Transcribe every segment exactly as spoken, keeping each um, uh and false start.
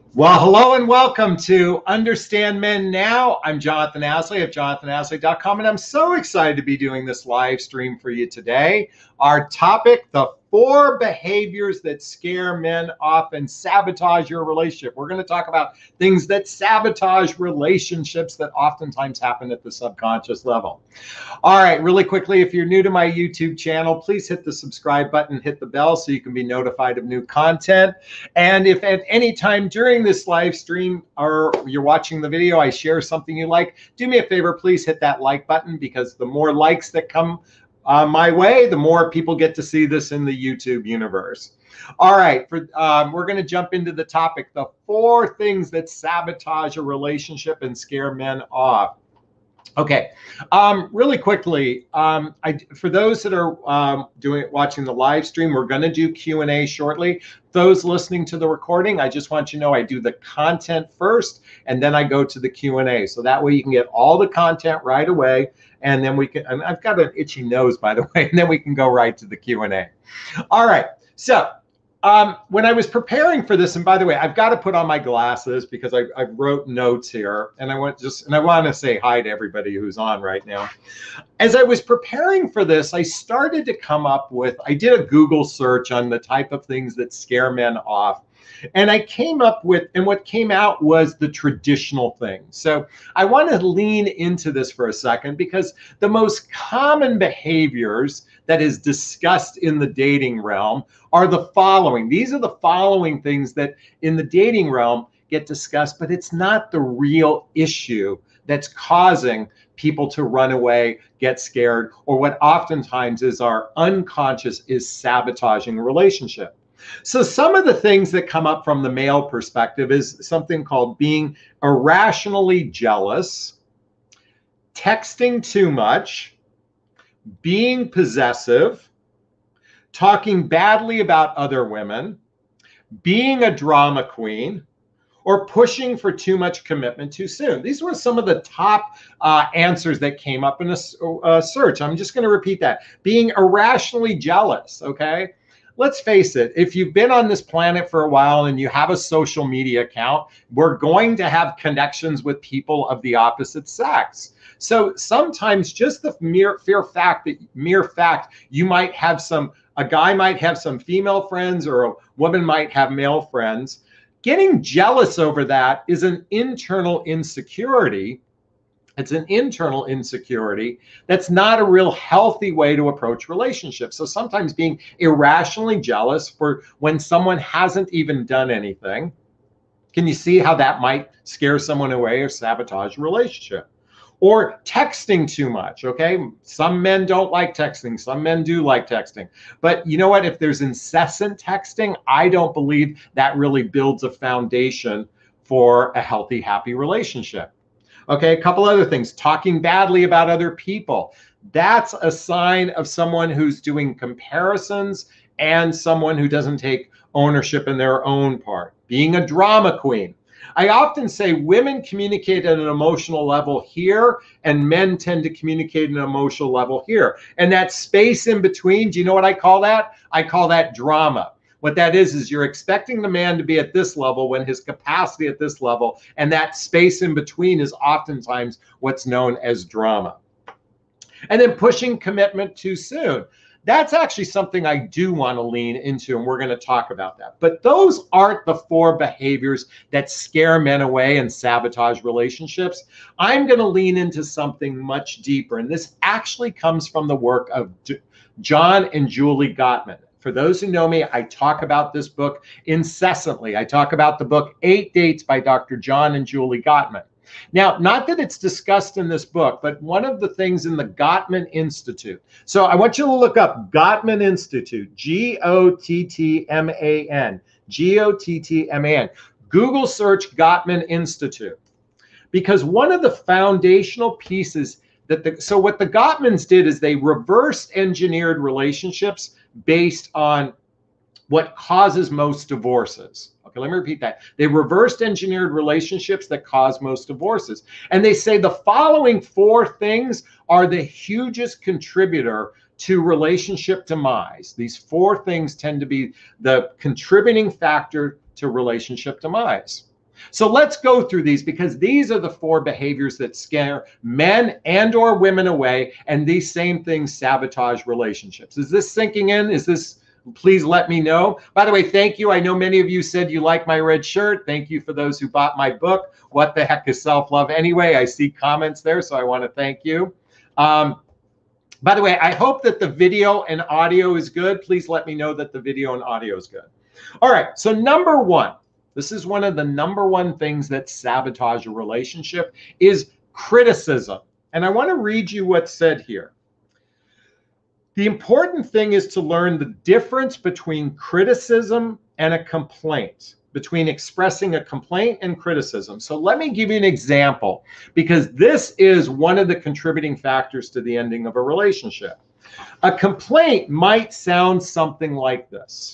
Well, hello and welcome to Understand Men Now. I'm Jonathan Asley of jonathan asley dot com, and I'm so excited to be doing this live stream for you today. Our topic, the four behaviors that scare men off and sabotage your relationship. We're going to talk about things that sabotage relationships that oftentimes happen at the subconscious level. All right, really quickly, if you're new to my YouTube channel, please hit the subscribe button, hit the bell so you can be notified of new content. And if at any time during this live stream or you're watching the video, I share something you like, do me a favor, please hit that like button, because the more likes that come uh, my way, the more people get to see this in the YouTube universe. All right, for, um, we're going to jump into the topic, the four things that sabotage a relationship and scare men off. Okay, um, really quickly, um, I, for those that are um, doing watching the live stream, we're going to do Q and A shortly. Those listening to the recording, I just want you to know I do the content first, and then I go to the Q and A. So that way you can get all the content right away, and then we can, and I've got an itchy nose, by the way, and then we can go right to the Q and A. All right, so Um, when I was preparing for this, and by the way, I've got to put on my glasses because I, I wrote notes here, and I want just and I want to say hi to everybody who's on right now. As I was preparing for this, I started to come up with, I did a Google search on the type of things that scare men off. And I came up with, and what came out was the traditional thing. So I want to lean into this for a second, because the most common behaviors that is discussed in the dating realm are the following. These are the following things that in the dating realm get discussed, but it's not the real issue that's causing people to run away, get scared, or what oftentimes is our unconscious is sabotaging a relationship. So some of the things that come up from the male perspective is something called being irrationally jealous, texting too much, being possessive, talking badly about other women, being a drama queen, or pushing for too much commitment too soon. These were some of the top uh, answers that came up in a, a search. I'm just going to repeat that. Being irrationally jealous, okay? Let's face it, if you've been on this planet for a while and you have a social media account, we're going to have connections with people of the opposite sex. So sometimes just the mere fear fact that mere fact you might have some, a guy might have some female friends or a woman might have male friends, getting jealous over that is an internal insecurity. It's an internal insecurity that's not a real healthy way to approach relationships. So sometimes being irrationally jealous for when someone hasn't even done anything, can you see how that might scare someone away or sabotage a relationship? Or texting too much, okay? Some men don't like texting. Some men do like texting. But you know what? If there's incessant texting, I don't believe that really builds a foundation for a healthy, happy relationship. Okay, a couple other things. Talking badly about other people. That's a sign of someone who's doing comparisons and someone who doesn't take ownership in their own part. Being a drama queen. I often say women communicate at an emotional level here, and men tend to communicate at an emotional level here. And that space in between, do you know what I call that? I call that drama. What that is, is you're expecting the man to be at this level when his capacity at this level, and that space in between is oftentimes what's known as drama. And then pushing commitment too soon. That's actually something I do want to lean into, and we're going to talk about that. But those aren't the four behaviors that scare men away and sabotage relationships. I'm going to lean into something much deeper, and this actually comes from the work of John and Julie Gottman. For those who know me, I talk about this book incessantly. I talk about the book Eight Dates by Doctor John and Julie Gottman. Now, not that it's discussed in this book, but one of the things in the Gottman Institute. So I want you to look up Gottman Institute, G O T T M A N, G O T T M A N. Google search Gottman Institute. Because one of the foundational pieces that the, so what the Gottmans did is they reverse engineered relationships based on what causes most divorces. Okay, let me repeat that. They reversed engineered relationships that cause most divorces. And they say the following four things are the hugest contributor to relationship demise. These four things tend to be the contributing factor to relationship demise. So let's go through these, because these are the four behaviors that scare men and or women away, and these same things sabotage relationships. Is this sinking in? Is this, please let me know. By the way, thank you. I know many of you said you like my red shirt. Thank you for those who bought my book, What the Heck is Self-Love Anyway? I see comments there, so I want to thank you. Um, by the way, I hope that the video and audio is good. Please let me know that the video and audio is good. All right, so number one, this is one of the number one things that sabotage a relationship is criticism. And I want to read you what's said here. The important thing is to learn the difference between criticism and a complaint, between expressing a complaint and criticism. So let me give you an example, because this is one of the contributing factors to the ending of a relationship. A complaint might sound something like this.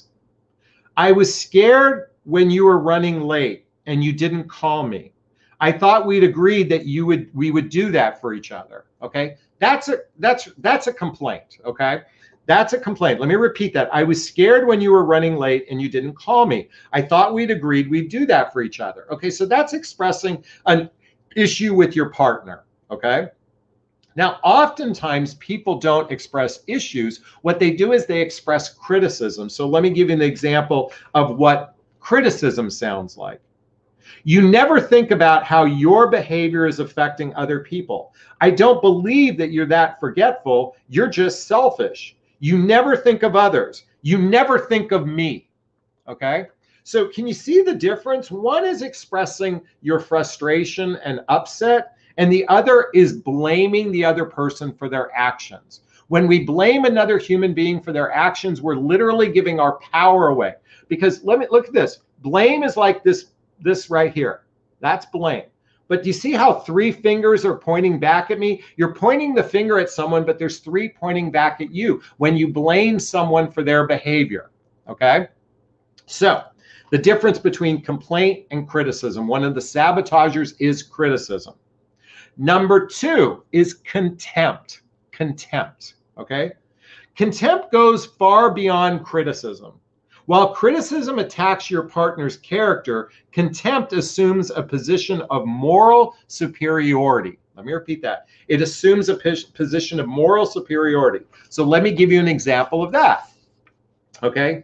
I was scared when you were running late and you didn't call me. I thought we'd agreed that you would we would do that for each other. Okay, that's a that's that's a complaint. Okay, that's a complaint. Let me repeat that. I was scared when you were running late and you didn't call me. I thought we'd agreed we'd do that for each other. Okay, so that's expressing an issue with your partner. Okay. Now, oftentimes people don't express issues. What they do is they express criticism. So let me give you an example of what criticism sounds like. You never think about how your behavior is affecting other people. I don't believe that you're that forgetful. You're just selfish. You never think of others. You never think of me. Okay? So can you see the difference? One is expressing your frustration and upset, and the other is blaming the other person for their actions. When we blame another human being for their actions, we're literally giving our power away. Because let me look at this. Blame is like this, this right here. That's blame. But do you see how three fingers are pointing back at me? You're pointing the finger at someone, but there's three pointing back at you when you blame someone for their behavior. Okay? So the difference between complaint and criticism. One of the sabotagers is criticism. Number two is contempt. Contempt, okay? Contempt goes far beyond criticism. While criticism attacks your partner's character, contempt assumes a position of moral superiority. Let me repeat that. It assumes a position of moral superiority. So let me give you an example of that, okay?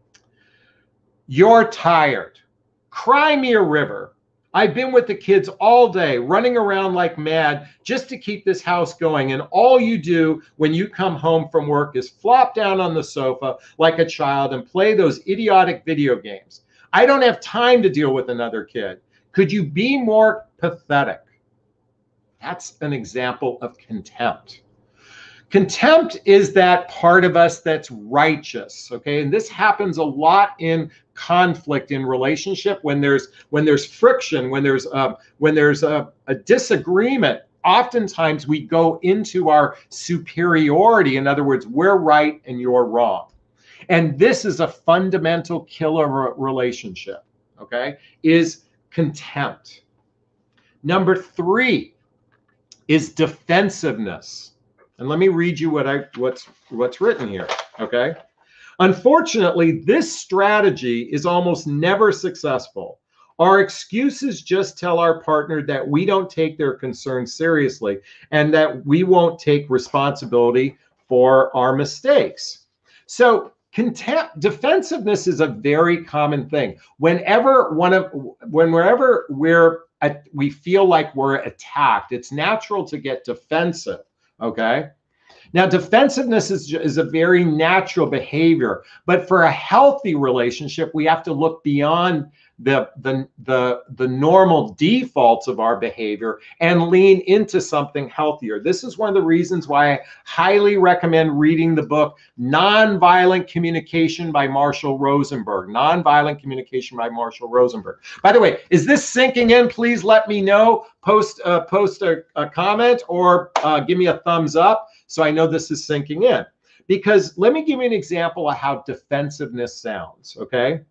You're tired. Cry me a river. I've been with the kids all day, running around like mad just to keep this house going. And all you do when you come home from work is flop down on the sofa like a child and play those idiotic video games. I don't have time to deal with another kid. Could you be more pathetic? That's an example of contempt. Contempt is that part of us that's righteous, okay? And this happens a lot in conflict in relationship when there's when there's friction, when there's um, when there's a, a disagreement. Oftentimes we go into our superiority. In other words, we're right and you're wrong. And this is a fundamental killer relationship, okay? Is contempt. Number three is defensiveness. And let me read you what I what's what's written here, okay? Unfortunately, this strategy is almost never successful. Our excuses just tell our partner that we don't take their concerns seriously and that we won't take responsibility for our mistakes. So contempt, defensiveness is a very common thing. Whenever one of whenever we're at, we feel like we're attacked, it's natural to get defensive. Okay. Now, defensiveness is, is a very natural behavior, but for a healthy relationship, we have to look beyond the, the, the, the normal defaults of our behavior and lean into something healthier. This is one of the reasons why I highly recommend reading the book Nonviolent Communication by Marshall Rosenberg. Nonviolent Communication by Marshall Rosenberg. By the way, is this sinking in? Please let me know. Post, uh, post a, a comment or uh, give me a thumbs up so I know this is sinking in. Because let me give you an example of how defensiveness sounds, okay?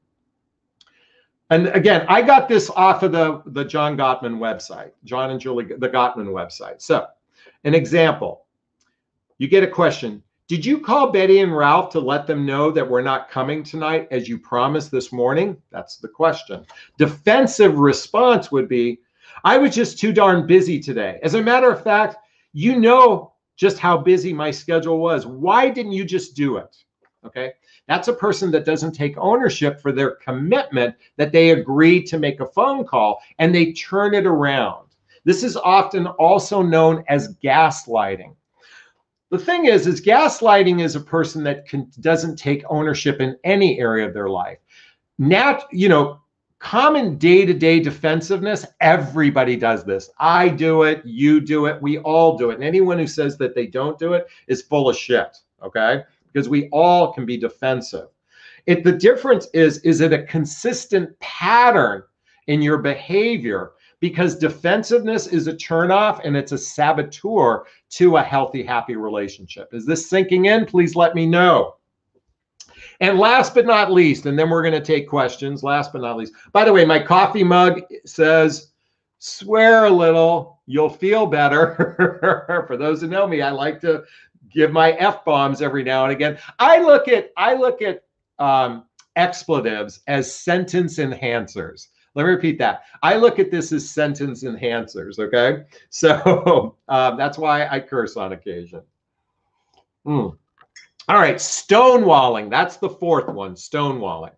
And again, I got this off of the, the John Gottman website, John and Julie, the Gottman website. So an example, you get a question. Did you call Betty and Ralph to let them know that we're not coming tonight as you promised this morning? That's the question. Defensive response would be, I was just too darn busy today. As a matter of fact, you know just how busy my schedule was. Why didn't you just do it? Okay, that's a person that doesn't take ownership for their commitment that they agreed to make a phone call and they turn it around. This is often also known as gaslighting. The thing is, is gaslighting is a person that can, doesn't take ownership in any area of their life. Nat, you know, common day-to-day defensiveness, everybody does this. I do it, you do it, we all do it. And anyone who says that they don't do it is full of shit, okay? Because we all can be defensive. It, the difference is, is it a consistent pattern in your behavior? Because defensiveness is a turnoff and it's a saboteur to a healthy, happy relationship. Is this sinking in? Please let me know. And last but not least, and then we're going to take questions, last but not least. By the way, my coffee mug says, swear a little, you'll feel better. For those who know me, I like to give my F-bombs every now and again. I look at, I look at um, expletives as sentence enhancers. Let me repeat that. I look at this as sentence enhancers, okay? So um, that's why I curse on occasion. Mm. All right, stonewalling. That's the fourth one, stonewalling.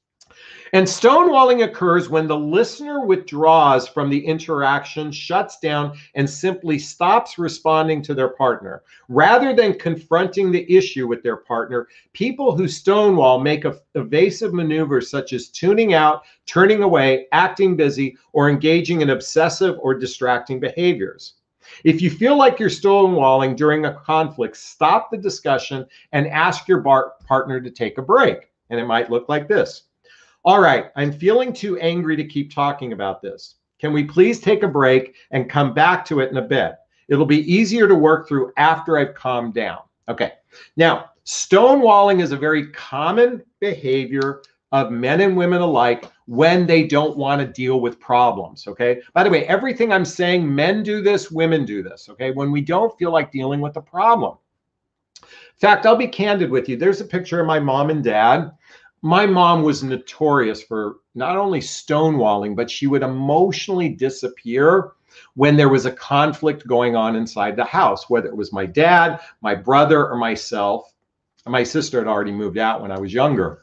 And stonewalling occurs when the listener withdraws from the interaction, shuts down, and simply stops responding to their partner. Rather than confronting the issue with their partner, people who stonewall make evasive maneuvers such as tuning out, turning away, acting busy, or engaging in obsessive or distracting behaviors. If you feel like you're stonewalling during a conflict, stop the discussion and ask your partner to take a break. And it might look like this. All right, I'm feeling too angry to keep talking about this. Can we please take a break and come back to it in a bit? It'll be easier to work through after I've calmed down. Okay, now stonewalling is a very common behavior of men and women alike when they don't want to deal with problems, okay? By the way, everything I'm saying, men do this, women do this, okay? When we don't feel like dealing with the problem. In fact, I'll be candid with you. There's a picture of my mom and dad. My mom was notorious for not only stonewalling, but she would emotionally disappear when there was a conflict going on inside the house, whether it was my dad, my brother, or myself. My sister had already moved out when I was younger.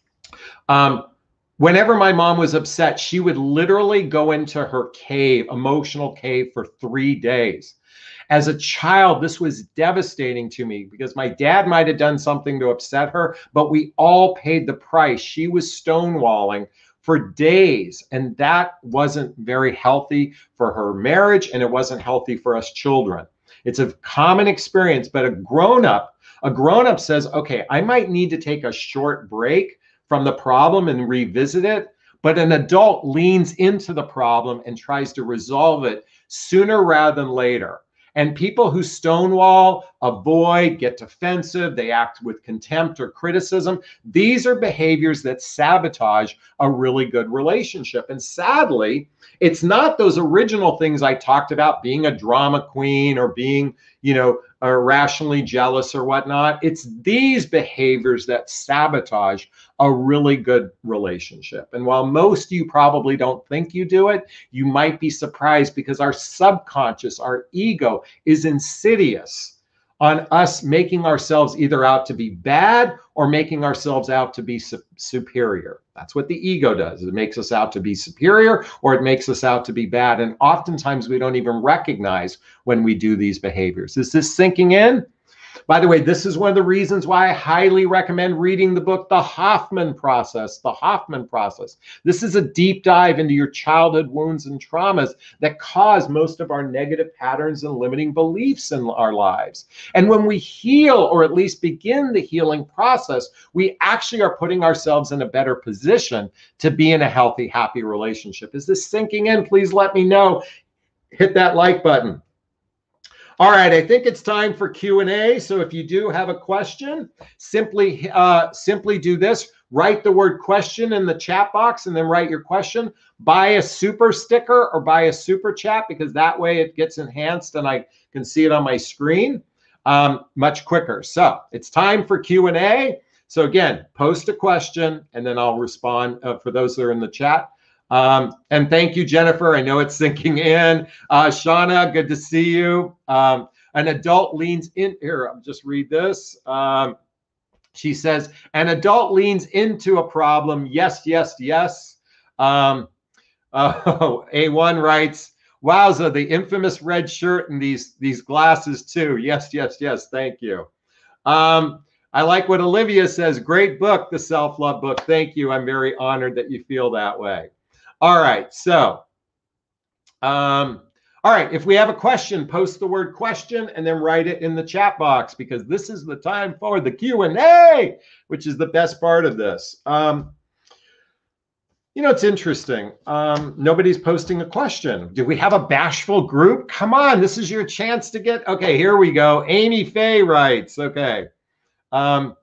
Um, whenever my mom was upset, she would literally go into her cave, emotional cave, for three days. As a child, this was devastating to me because my dad might have done something to upset her, but we all paid the price. She was stonewalling for days, and that wasn't very healthy for her marriage, and it wasn't healthy for us children. It's a common experience, but a grown-up, a grown-up says, okay, I might need to take a short break from the problem and revisit it, but an adult leans into the problem and tries to resolve it sooner rather than later. And people who stonewall, avoid, get defensive, they act with contempt or criticism. These are behaviors that sabotage a really good relationship. And sadly, it's not those original things I talked about, being a drama queen or being, you know, irrationally jealous or whatnot. It's these behaviors that sabotage a really good relationship. And while most of you probably don't think you do it, you might be surprised because our subconscious, our ego, is insidious on us making ourselves either out to be bad or making ourselves out to be su- superior. That's what the ego does. It makes us out to be superior or it makes us out to be bad. And oftentimes we don't even recognize when we do these behaviors. Is this sinking in? By the way, this is one of the reasons why I highly recommend reading the book, The Hoffman Process, The Hoffman Process. This is a deep dive into your childhood wounds and traumas that cause most of our negative patterns and limiting beliefs in our lives. And when we heal, or at least begin the healing process, we actually are putting ourselves in a better position to be in a healthy, happy relationship. Is this sinking in? Please let me know. Hit that like button. All right, I think it's time for Q and A. So if you do have a question, simply uh, simply do this. Write the word question in the chat box and then write your question. Buy a super sticker or buy a super chat because that way it gets enhanced and I can see it on my screen. um, much quicker. So it's time for Q and A. So again, post a question and then I'll respond uh, for those that are in the chat. Um, and thank you, Jennifer. I know it's sinking in. Uh, Shauna, good to see you. Um, an adult leans in here. I'll just read this. Um, she says, an adult leans into a problem. Yes, yes, yes. Um, oh, A one writes, wowza, the infamous red shirt and these, these glasses too. Yes, yes, yes. Thank you. Um, I like what Olivia says. Great book, the self-love book. Thank you. I'm very honored that you feel that way. All right. So, um, all right. If we have a question, post the word question and then write it in the chat box, because this is the time for the Q and A, which is the best part of this. Um, you know, it's interesting. Um, nobody's posting a question. Do we have a bashful group? Come on. This is your chance to get. Okay, here we go. Amy Faye writes. Okay. Um,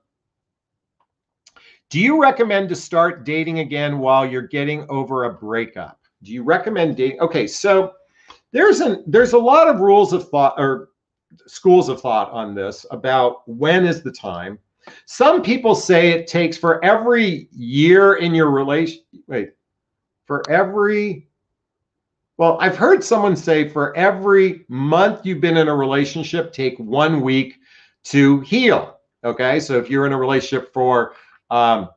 do you recommend to start dating again while you're getting over a breakup? Do you recommend dating? Okay, so there's an there's a lot of rules of thought or schools of thought on this about when is the time. Some people say it takes for every year in your relation. Wait, for every. Well, I've heard someone say for every month you've been in a relationship, take one week to heal. Okay, so if you're in a relationship for um,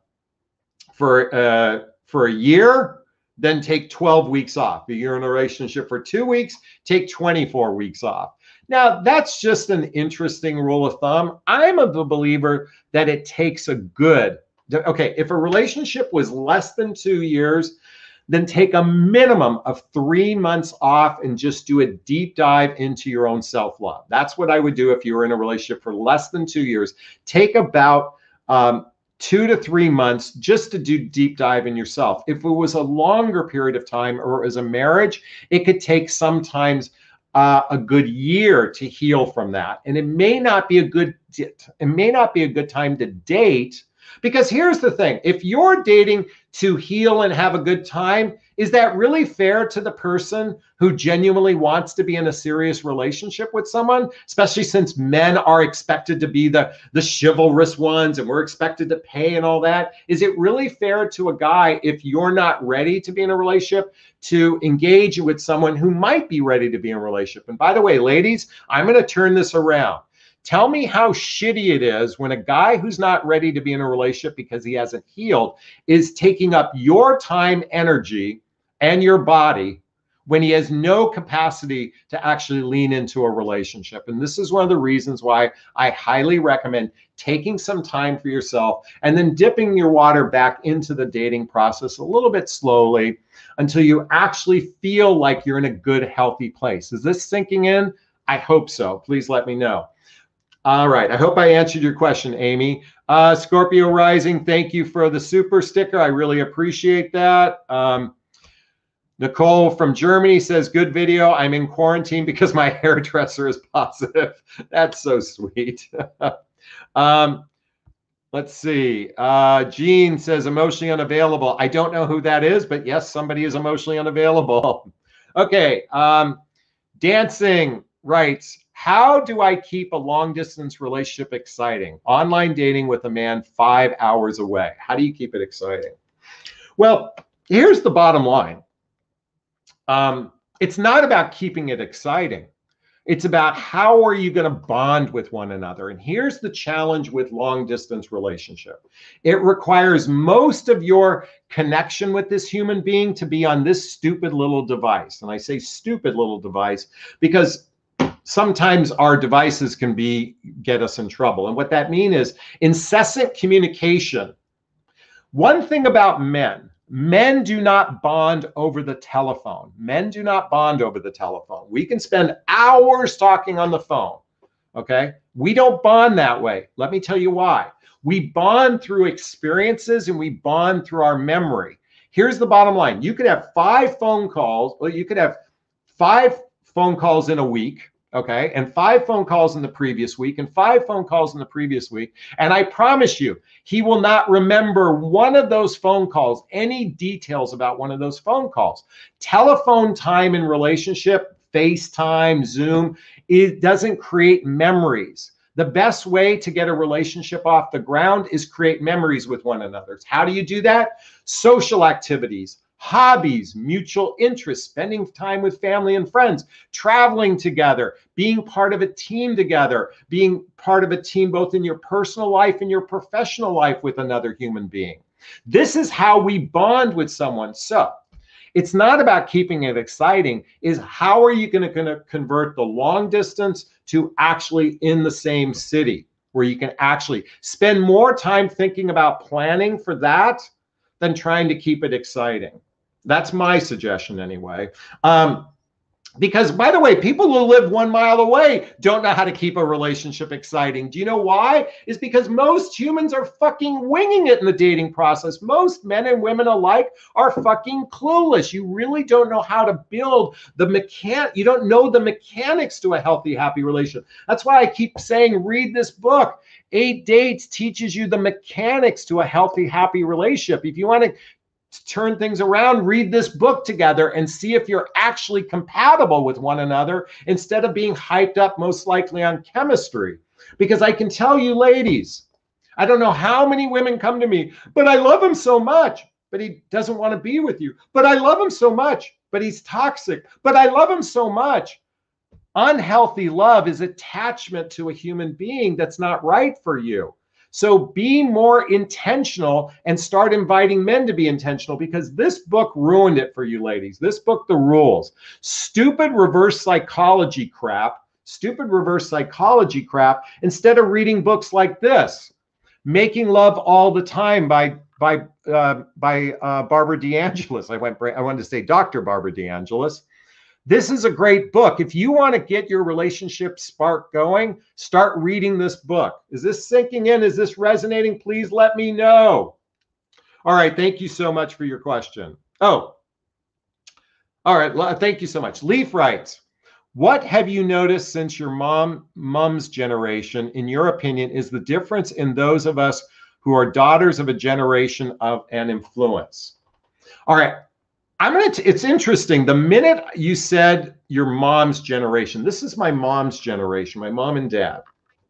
for uh, for a year, then take twelve weeks off. If you're in a relationship for two weeks, take twenty-four weeks off. Now, that's just an interesting rule of thumb. I'm a believer that it takes a good. Okay, if a relationship was less than two years, then take a minimum of three months off and just do a deep dive into your own self-love. That's what I would do if you were in a relationship for less than two years. Take about um, two to three months just to do deep dive in yourself. If it was a longer period of time or as a marriage, it could take sometimes uh, a good year to heal from that. And it may not be a good, it may not be a good time to date. Because here's the thing, if you're dating to heal and have a good time, is that really fair to the person who genuinely wants to be in a serious relationship with someone? Especially since men are expected to be the, the chivalrous ones and we're expected to pay and all that. Is it really fair to a guy, if you're not ready to be in a relationship, to engage with someone who might be ready to be in a relationship? And by the way, ladies, I'm going to turn this around. Tell me how shitty it is when a guy who's not ready to be in a relationship because he hasn't healed is taking up your time, energy, and your body when he has no capacity to actually lean into a relationship. And this is one of the reasons why I highly recommend taking some time for yourself and then dipping your water back into the dating process a little bit slowly until you actually feel like you're in a good, healthy place. Is this sinking in? I hope so. Please let me know. All right. I hope I answered your question, Amy. Uh, Scorpio Rising, thank you for the super sticker. I really appreciate that. Um, Nicole from Germany says, good video. I'm in quarantine because my hairdresser is positive. That's so sweet. um, let's see. Uh, Jean says, emotionally unavailable. I don't know who that is, but yes, somebody is emotionally unavailable. Okay. Um, Dancing writes, how do I keep a long distance relationship exciting? Online dating with a man five hours away. How do you keep it exciting? Well, here's the bottom line. Um, it's not about keeping it exciting. It's about how are you going to bond with one another? And here's the challenge with long distance relationship. It requires most of your connection with this human being to be on this stupid little device. And I say stupid little device because sometimes our devices can be get us in trouble. And what that means is incessant communication. One thing about men, men do not bond over the telephone. Men do not bond over the telephone. We can spend hours talking on the phone, okay? We don't bond that way. Let me tell you why. We bond through experiences and we bond through our memory. Here's the bottom line. You could have five phone calls, well, you could have five phone calls in a week, okay, and five phone calls in the previous week and five phone calls in the previous week. And I promise you, he will not remember one of those phone calls, any details about one of those phone calls. Telephone time in relationship, FaceTime, Zoom, it doesn't create memories. The best way to get a relationship off the ground is create memories with one another. How do you do that? Social activities, hobbies, mutual interests, spending time with family and friends, traveling together, being part of a team together, being part of a team both in your personal life and your professional life with another human being. This is how we bond with someone. So it's not about keeping it exciting, is how are you going to convert the long distance to actually in the same city where you can actually spend more time thinking about planning for that than trying to keep it exciting. That's my suggestion anyway. Um, Because, by the way, people who live one mile away don't know how to keep a relationship exciting. Do you know why? It's because most humans are fucking winging it in the dating process. Most men and women alike are fucking clueless. You really don't know how to build the mechan. You don't know the mechanics to a healthy, happy relationship. That's why I keep saying, read this book. Eight Dates teaches you the mechanics to a healthy, happy relationship. If you want to to turn things around, read this book together and see if you're actually compatible with one another instead of being hyped up most likely on chemistry. Because I can tell you, ladies, I don't know how many women come to me, but I love him so much, but he doesn't want to be with you. But I love him so much, but he's toxic. But I love him so much. Unhealthy love is attachment to a human being that's not right for you. So be more intentional and start inviting men to be intentional, because this book ruined it for you ladies. This book, The Rules, stupid reverse psychology crap, stupid reverse psychology crap, instead of reading books like this, Making Love All the Time by by uh, by uh, Barbara DeAngelis. I went I wanted to say Doctor Barbara DeAngelis. This is a great book. If you want to get your relationship spark going, start reading this book. Is this sinking in? Is this resonating? Please let me know. All right. Thank you so much for your question. Oh, all right. Thank you so much. Leaf writes, what have you noticed since your mom, mom's generation, in your opinion, is the difference in those of us who are daughters of a generation of an influence? All right. I'm gonna. T- it's interesting. The minute you said your mom's generation, this is my mom's generation, my mom and dad.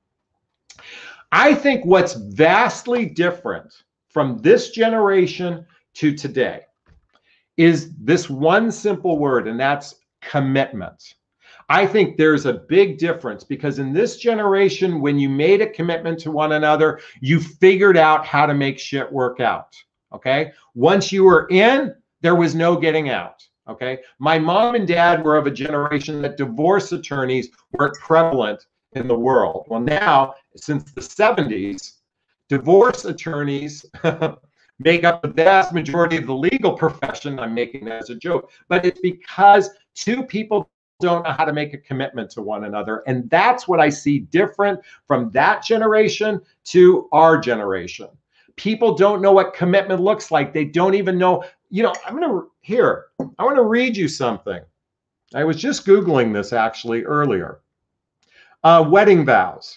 I think what's vastly different from this generation to today is this one simple word, and that's commitment. I think there's a big difference, because in this generation, when you made a commitment to one another, you figured out how to make shit work out. Okay. Once you were in, there was no getting out, okay? My mom and dad were of a generation that divorce attorneys weren't prevalent in the world. Well, now, since the seventies, divorce attorneys make up the vast majority of the legal profession. I'm making that as a joke, but it's because two people don't know how to make a commitment to one another. And that's what I see different from that generation to our generation. People don't know what commitment looks like. They don't even know. You know, I'm going to, here, I want to read you something. I was just Googling this actually earlier. Uh, wedding vows.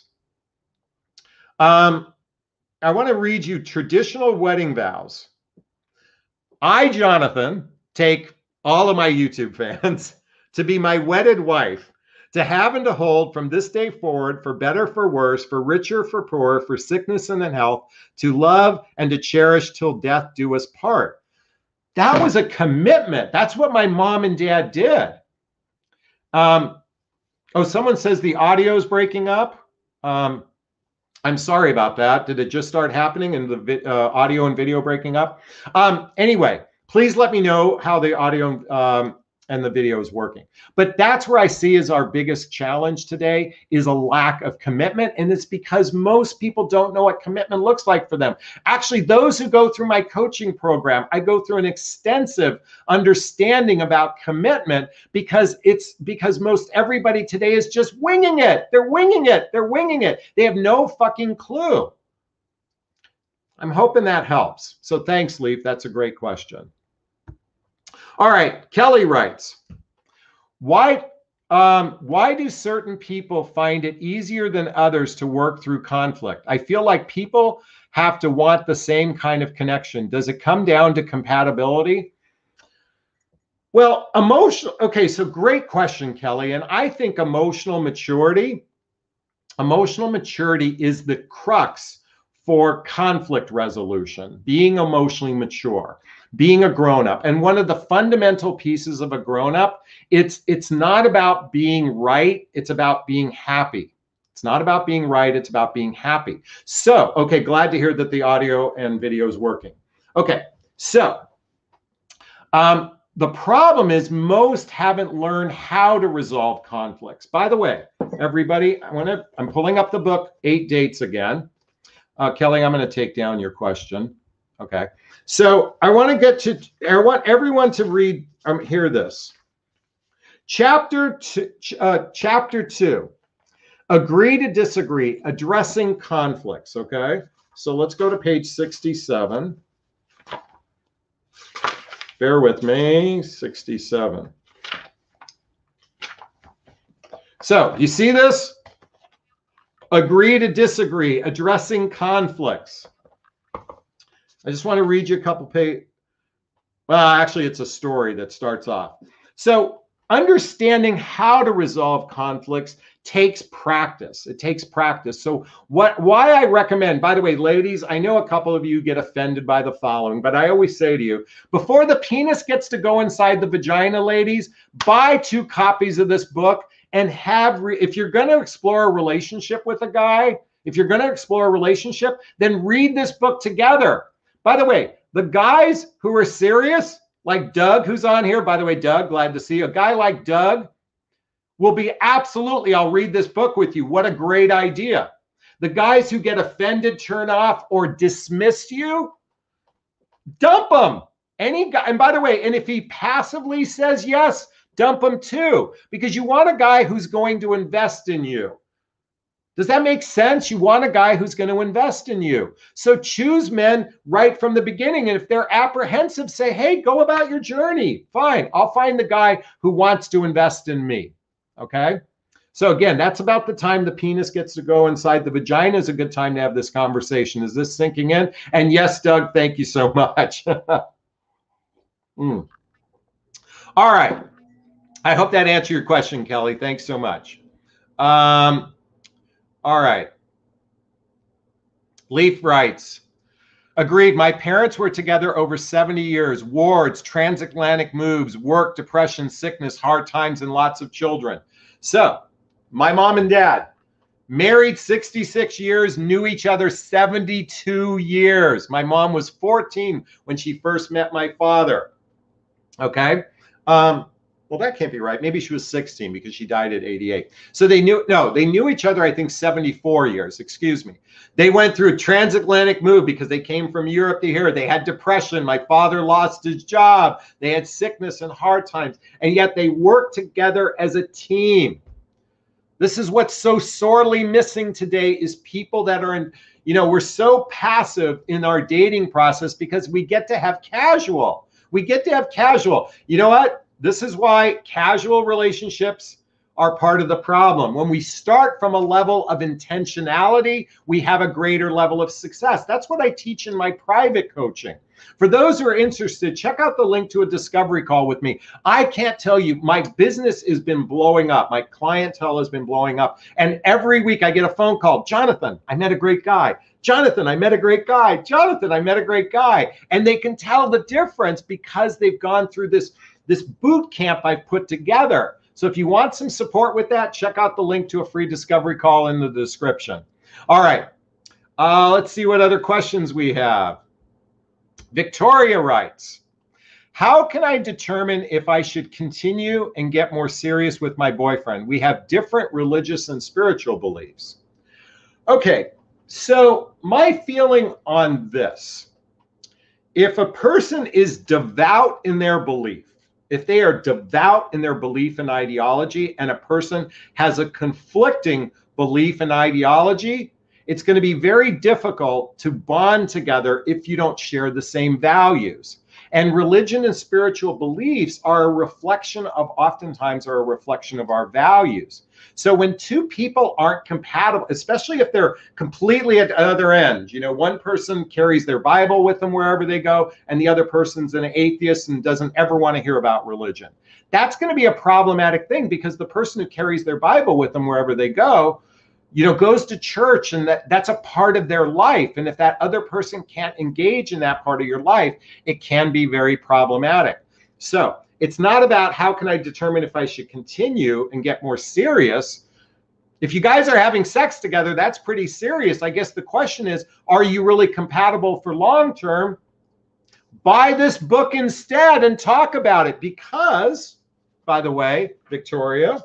Um, I want to read you traditional wedding vows. I, Jonathan, take all of my YouTube fans to be my wedded wife, to have and to hold from this day forward, for better, for worse, for richer, for poorer, for sickness and in health, to love and to cherish till death do us part. That was a commitment. That's what my mom and dad did. Um, oh, someone says the audio is breaking up. Um, I'm sorry about that. Did it just start happening and the uh, audio and video breaking up? Um, anyway, please let me know how the audio um, and the video is working. But that's where I see is our biggest challenge today, is a lack of commitment. And it's because most people don't know what commitment looks like for them. Actually, those who go through my coaching program, I go through an extensive understanding about commitment, because it's because most everybody today is just winging it. They're winging it. They're winging it. They have no fucking clue. I'm hoping that helps. So thanks, Leaf. That's a great question. All right, Kelly writes, why, um, why do certain people find it easier than others to work through conflict? I feel like people have to want the same kind of connection. Does it come down to compatibility? Well, emotional, okay, so great question, Kelly. And I think emotional maturity, emotional maturity is the crux for conflict resolution, being emotionally mature, being a grown-up. And one of the fundamental pieces of a grown-up, it's it's not about being right, it's about being happy. It's not about being right, it's about being happy. So, okay, glad to hear that the audio and video is working. Okay, so um, the problem is most haven't learned how to resolve conflicts. By the way, everybody, I want to, I'm pulling up the book, Eight Dates again. Uh, Kelly, I'm going to take down your question. Okay. So I want to get to, I want everyone to read, um, hear this. Chapter two, uh, chapter two, agree to disagree, addressing conflicts. Okay. So let's go to page sixty-seven. Bear with me, sixty-seven. So you see this? Agree to disagree, addressing conflicts. I just want to read you a couple pages. Well, actually, it's a story that starts off. So understanding how to resolve conflicts takes practice. It takes practice. So what, why I recommend, by the way, ladies, I know a couple of you get offended by the following, but I always say to you, before the penis gets to go inside the vagina, ladies, buy two copies of this book and have, re if you're going to explore a relationship with a guy, if you're going to explore a relationship, then read this book together. By the way, the guys who are serious, like Doug, who's on here, by the way, Doug, glad to see you. A guy like Doug will be absolutely, I'll read this book with you. What a great idea. The guys who get offended, turn off, or dismiss you, dump them. Any guy, and by the way, and if he passively says yes, dump him too, because you want a guy who's going to invest in you. Does that make sense? You want a guy who's going to invest in you. So choose men right from the beginning. And if they're apprehensive, say, hey, go about your journey. Fine. I'll find the guy who wants to invest in me. Okay. So again, that's about the time the penis gets to go inside the vagina is a good time to have this conversation. Is this sinking in? And yes, Doug, thank you so much. mm. All right. I hope that answered your question, Kelly. Thanks so much. Um, all right. Leaf writes, agreed. My parents were together over seventy years. Wards, transatlantic moves, work, depression, sickness, hard times, and lots of children. So my mom and dad, married sixty-six years, knew each other seventy-two years. My mom was fourteen when she first met my father. Okay. Um, well, that can't be right. Maybe she was sixteen because she died at eighty-eight. So they knew, no, they knew each other, I think, seventy-four years. Excuse me. They went through a transatlantic move because they came from Europe to here. They had depression. My father lost his job. They had sickness and hard times. And yet they worked together as a team. This is what's so sorely missing today is people that are in, you know, we're so passive in our dating process because we get to have casual. We get to have casual. You know what? This is why casual relationships are part of the problem. When we start from a level of intentionality, we have a greater level of success. That's what I teach in my private coaching. For those who are interested, check out the link to a discovery call with me. I can't tell you, my business has been blowing up. My clientele has been blowing up. And every week I get a phone call. Jonathan, I met a great guy. Jonathan, I met a great guy. Jonathan, I met a great guy. And they can tell the difference because they've gone through this, this boot camp I've put together. So if you want some support with that, check out the link to a free discovery call in the description. All right. Uh, let's see what other questions we have. Victoria writes, how can I determine if I should continue and get more serious with my boyfriend? We have different religious and spiritual beliefs. Okay, so my feeling on this, if a person is devout in their belief, if they are devout in their belief and ideology, and a person has a conflicting belief and ideology, it's going to be very difficult to bond together if you don't share the same values. And religion and spiritual beliefs are a reflection of, oftentimes are a reflection of our values. So when two people aren't compatible, especially if they're completely at the other end, you know, one person carries their Bible with them wherever they go, and the other person's an atheist and doesn't ever want to hear about religion. That's going to be a problematic thing, because the person who carries their Bible with them wherever they go, you know, goes to church, and that, that's a part of their life. And if that other person can't engage in that part of your life, it can be very problematic. So it's not about how can I determine if I should continue and get more serious. If you guys are having sex together, that's pretty serious. I guess the question is, are you really compatible for long term? Buy this book instead and talk about it. Because, by the way, Victoria,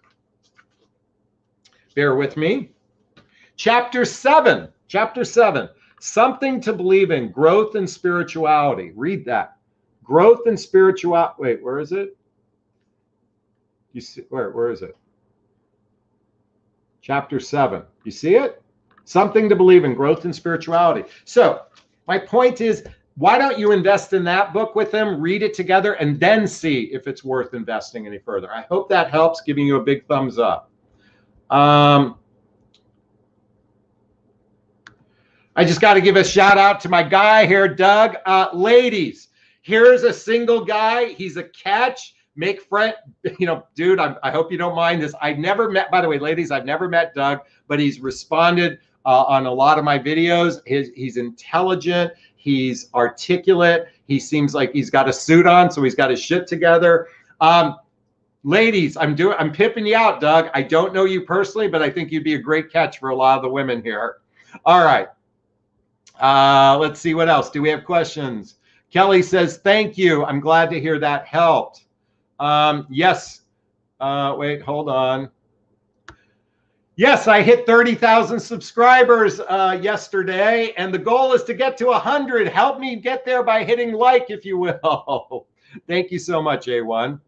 bear with me. Chapter seven, chapter seven, something to believe in, growth and spirituality. Read that. Growth and spirituality. Wait, where is it? You see, where, where is it? Chapter seven. You see it? Something to believe in, growth and spirituality. So my point is, why don't you invest in that book with them, read it together, and then see if it's worth investing any further. I hope that helps, giving you a big thumbs up. Um, I just got to give a shout out to my guy here, Doug. Uh, ladies, here's a single guy. He's a catch. Make friend, you know, dude, I, I hope you don't mind this. I've never met, by the way, ladies, I've never met Doug, but he's responded uh, on a lot of my videos. His, he's intelligent. He's articulate. He seems like he's got a suit on, so he's got his shit together. Um, ladies, I'm doing, I'm pimping you out, Doug. I don't know you personally, but I think you'd be a great catch for a lot of the women here. All right. Uh, let's see what else. Do we have questions? Kelly says, thank you. I'm glad to hear that helped. Um, yes. Uh, wait, hold on. Yes, I hit thirty thousand subscribers uh, yesterday, and the goal is to get to one hundred. Help me get there by hitting like, if you will. Thank you so much, A one.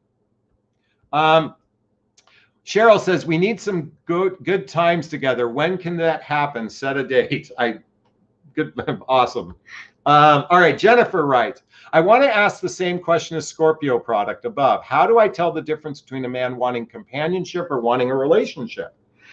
Um, Cheryl says, we need some good, good times together. When can that happen? Set a date. I Good, awesome. Um, all right, Jennifer writes, I want to ask the same question as Scorpio product above. How do I tell the difference between a man wanting companionship or wanting a relationship?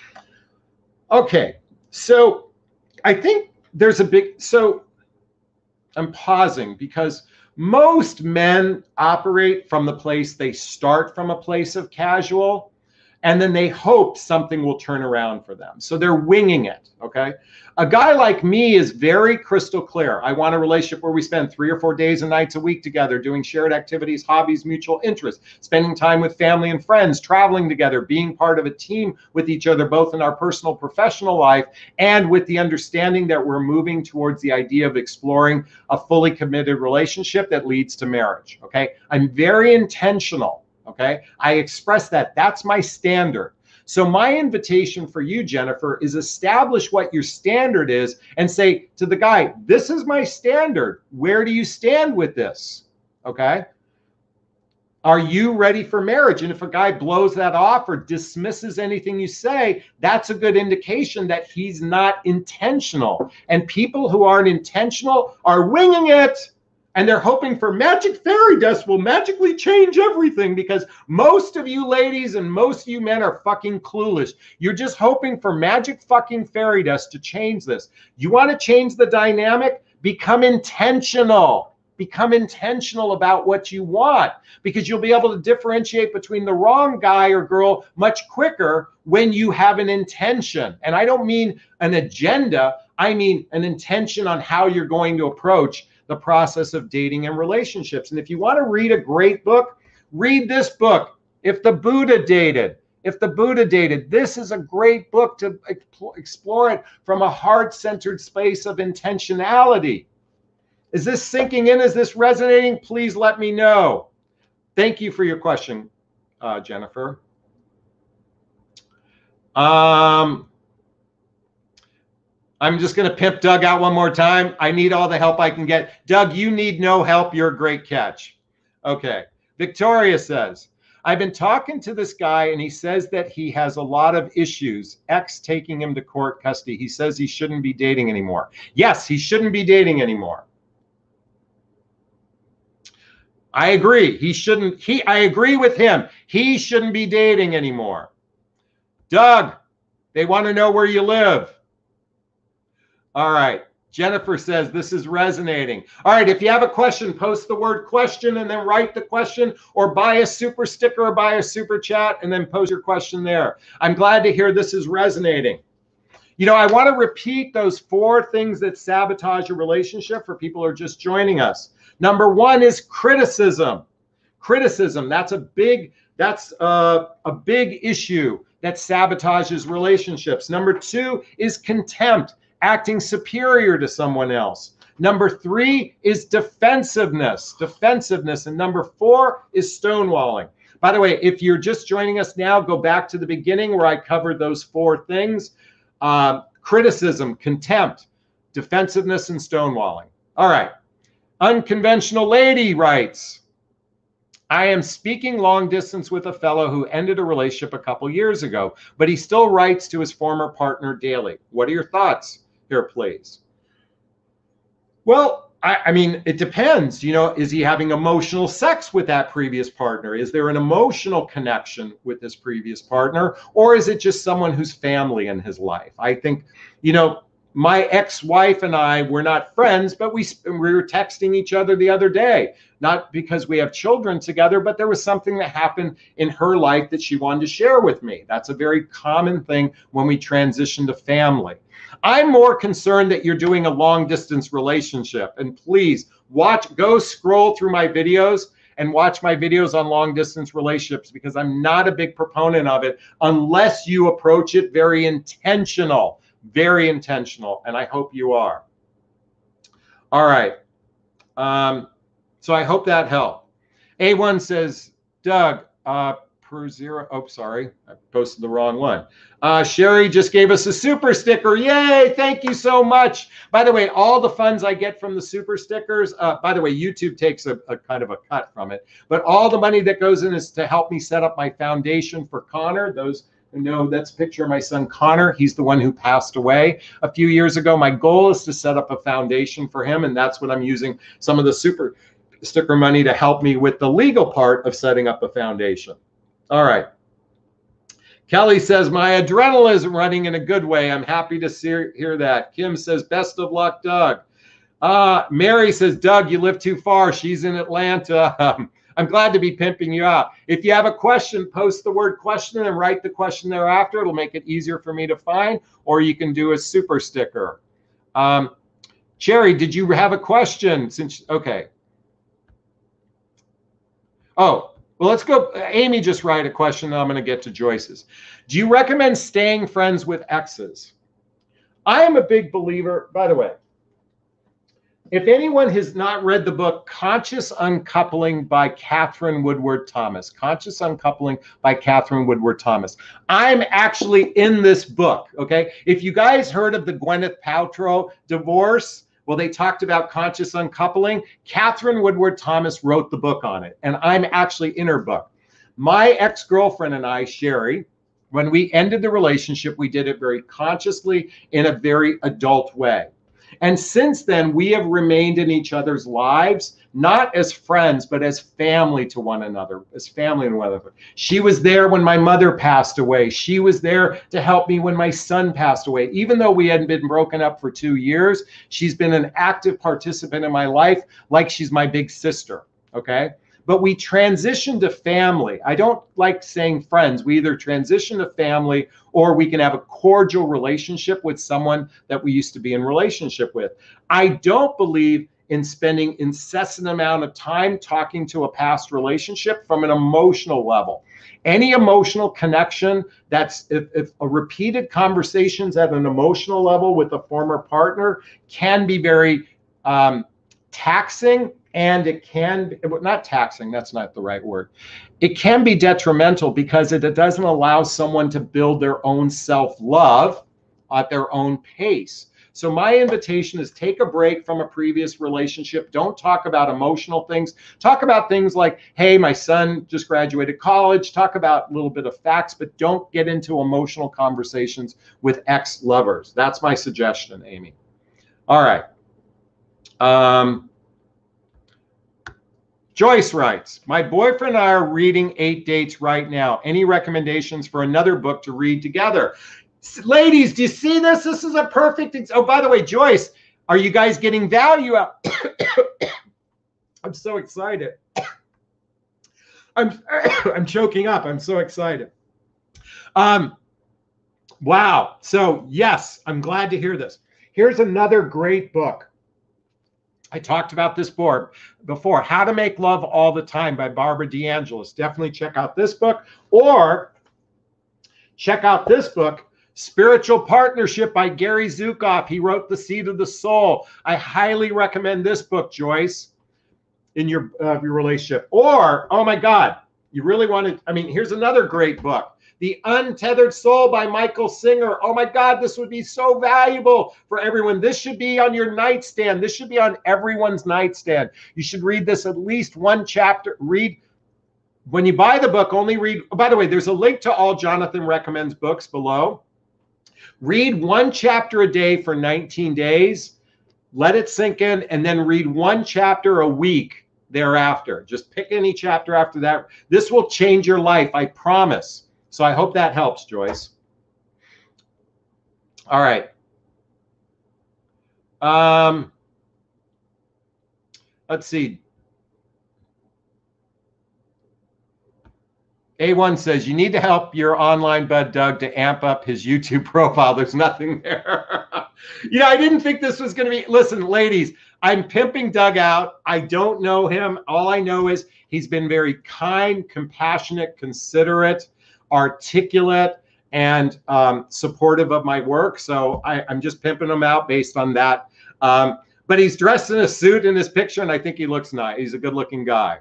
Okay, so I think there's a big, so I'm pausing because most men operate from the place they start from a place of casual, and then they hope something will turn around for them. So they're winging it, okay? A guy like me is very crystal clear. I want a relationship where we spend three or four days and nights a week together, doing shared activities, hobbies, mutual interests, spending time with family and friends, traveling together, being part of a team with each other, both in our personal, professional life, and with the understanding that we're moving towards the idea of exploring a fully committed relationship that leads to marriage, okay? I'm very intentional. Okay, I express that. That's my standard. So my invitation for you, Jennifer, is establish what your standard is and say to the guy, this is my standard. Where do you stand with this? Okay. Are you ready for marriage? And if a guy blows that off or dismisses anything you say, that's a good indication that he's not intentional. And people who aren't intentional are winging it. And they're hoping for magic fairy dust will magically change everything, because most of you ladies and most of you men are fucking clueless. You're just hoping for magic fucking fairy dust to change this. You want to change the dynamic? Become intentional. Become intentional about what you want, because you'll be able to differentiate between the wrong guy or girl much quicker when you have an intention. And I don't mean an agenda. I mean an intention on how you're going to approach the process of dating and relationships. And if you want to read a great book, read this book, If the Buddha Dated. If the Buddha Dated, this is a great book to explore it from a heart-centered space of intentionality. Is this sinking in? Is this resonating? Please let me know. Thank you for your question, uh, Jennifer. Um, I'm just going to pimp Doug out one more time. I need all the help I can get. Doug, you need no help. You're a great catch. Okay. Victoria says, I've been talking to this guy and he says that he has a lot of issues. Ex taking him to court custody. He says he shouldn't be dating anymore. Yes, he shouldn't be dating anymore. I agree. He shouldn't, he, I agree with him. He shouldn't be dating anymore. Doug, they want to know where you live. All right. Jennifer says this is resonating. All right. If you have a question, post the word question and then write the question, or buy a super sticker or buy a super chat and then post your question there. I'm glad to hear this is resonating. You know, I want to repeat those four things that sabotage a relationship for people who are just joining us. Number one is criticism. Criticism. That's a big, that's a, a big issue that sabotages relationships. Number two is contempt, acting superior to someone else. Number three is defensiveness, defensiveness. And number four is stonewalling. By the way, if you're just joining us now, go back to the beginning where I covered those four things. Uh, criticism, contempt, defensiveness, and stonewalling. All right. Unconventional Lady writes, I am speaking long distance with a fellow who ended a relationship a couple years ago, but he still writes to his former partner daily. What are your thoughts here, please? Well, I, I mean, it depends. You know, is he having emotional sex with that previous partner? Is there an emotional connection with this previous partner? Or is it just someone who's family in his life? I think, you know, my ex-wife and I were not friends, but we, we were texting each other the other day, not because we have children together, but there was something that happened in her life that she wanted to share with me. That's a very common thing when we transition to family. I'm more concerned that you're doing a long distance relationship. And please watch, go scroll through my videos and watch my videos on long distance relationships, because I'm not a big proponent of it unless you approach it very intentional. Very intentional, and I hope you are. All right. Um, so I hope that helped. A one says, Doug, uh, per zero. Oh, sorry. I posted the wrong one. Uh, Sherry just gave us a super sticker. Yay. Thank you so much. By the way, all the funds I get from the super stickers, uh, by the way, YouTube takes a, a kind of a cut from it, but all the money that goes in is to help me set up my foundation for Connor. Those No, that's a picture of my son, Connor. He's the one who passed away a few years ago. My goal is to set up a foundation for him, and that's what I'm using some of the super sticker money to help me with the legal part of setting up a foundation. All right. Kelly says, my adrenaline is running in a good way. I'm happy to see, hear that. Kim says, best of luck, Doug. Uh, Mary says, Doug, you live too far. She's in Atlanta. Um, I'm glad to be pimping you out. If you have a question, post the word question and write the question thereafter. It'll make it easier for me to find, or you can do a super sticker. Um, Cherry, did you have a question? Since okay. Oh, well, let's go. Amy just write a question, and I'm going to get to Joyce's. Do you recommend staying friends with exes? I am a big believer, by the way. If anyone has not read the book Conscious Uncoupling by Catherine Woodward Thomas, Conscious Uncoupling by Catherine Woodward Thomas, I'm actually in this book, okay? If you guys heard of the Gwyneth Paltrow divorce, well, they talked about conscious uncoupling. Catherine Woodward Thomas wrote the book on it, and I'm actually in her book. My ex-girlfriend and I, Sherry, when we ended the relationship, we did it very consciously in a very adult way. And since then, we have remained in each other's lives, not as friends, but as family to one another, as family to one another. She was there when my mother passed away. She was there to help me when my son passed away. Even though we hadn't been broken up for two years, she's been an active participant in my life, like she's my big sister, okay? But we transition to family. I don't like saying friends. We either transition to family or we can have a cordial relationship with someone that we used to be in relationship with. I don't believe in spending incessant amount of time talking to a past relationship from an emotional level. Any emotional connection that's if, if a repeated conversations at an emotional level with a former partner can be very um, taxing. And it can, not taxing, that's not the right word. It can be detrimental because it, it doesn't allow someone to build their own self-love at their own pace. So my invitation is take a break from a previous relationship. Don't talk about emotional things. Talk about things like, hey, my son just graduated college. Talk about a little bit of facts, but don't get into emotional conversations with ex-lovers. That's my suggestion, Amy. All right. Um, Joyce writes, my boyfriend and I are reading Eight Dates right now. Any recommendations for another book to read together? Ladies, do you see this? This is a perfect, oh, by the way, Joyce, are you guys getting value out? I'm so excited. I'm, I'm choking up. I'm so excited. Um, wow. So yes, I'm glad to hear this. Here's another great book. I talked about this book before, How to Make Love All the Time by Barbara DeAngelis. Definitely check out this book, or check out this book, Spiritual Partnership by Gary Zukav. He wrote The Seed of the Soul. I highly recommend this book, Joyce, in your, uh, your relationship. Or, oh my God, you really want to, I mean, here's another great book, The Untethered Soul by Michael Singer. Oh my God, this would be so valuable for everyone. This should be on your nightstand. This should be on everyone's nightstand. You should read this at least one chapter. Read, when you buy the book, only read, oh, by the way, there's a link to all Jonathan Recommends books below. Read one chapter a day for nineteen days. Let it sink in, and then read one chapter a week thereafter. Just pick any chapter after that. This will change your life, I promise. So I hope that helps, Joyce. All right. Um, let's see. A one says, you need to help your online bud Doug to amp up his YouTube profile. There's nothing there. You know, I didn't think this was going to be, listen, ladies, I'm pimping Doug out. I don't know him. All I know is he's been very kind, compassionate, considerate, articulate, and um, supportive of my work. So I, I'm just pimping him out based on that. Um, but he's dressed in a suit in this picture, and I think he looks nice. He's a good-looking guy.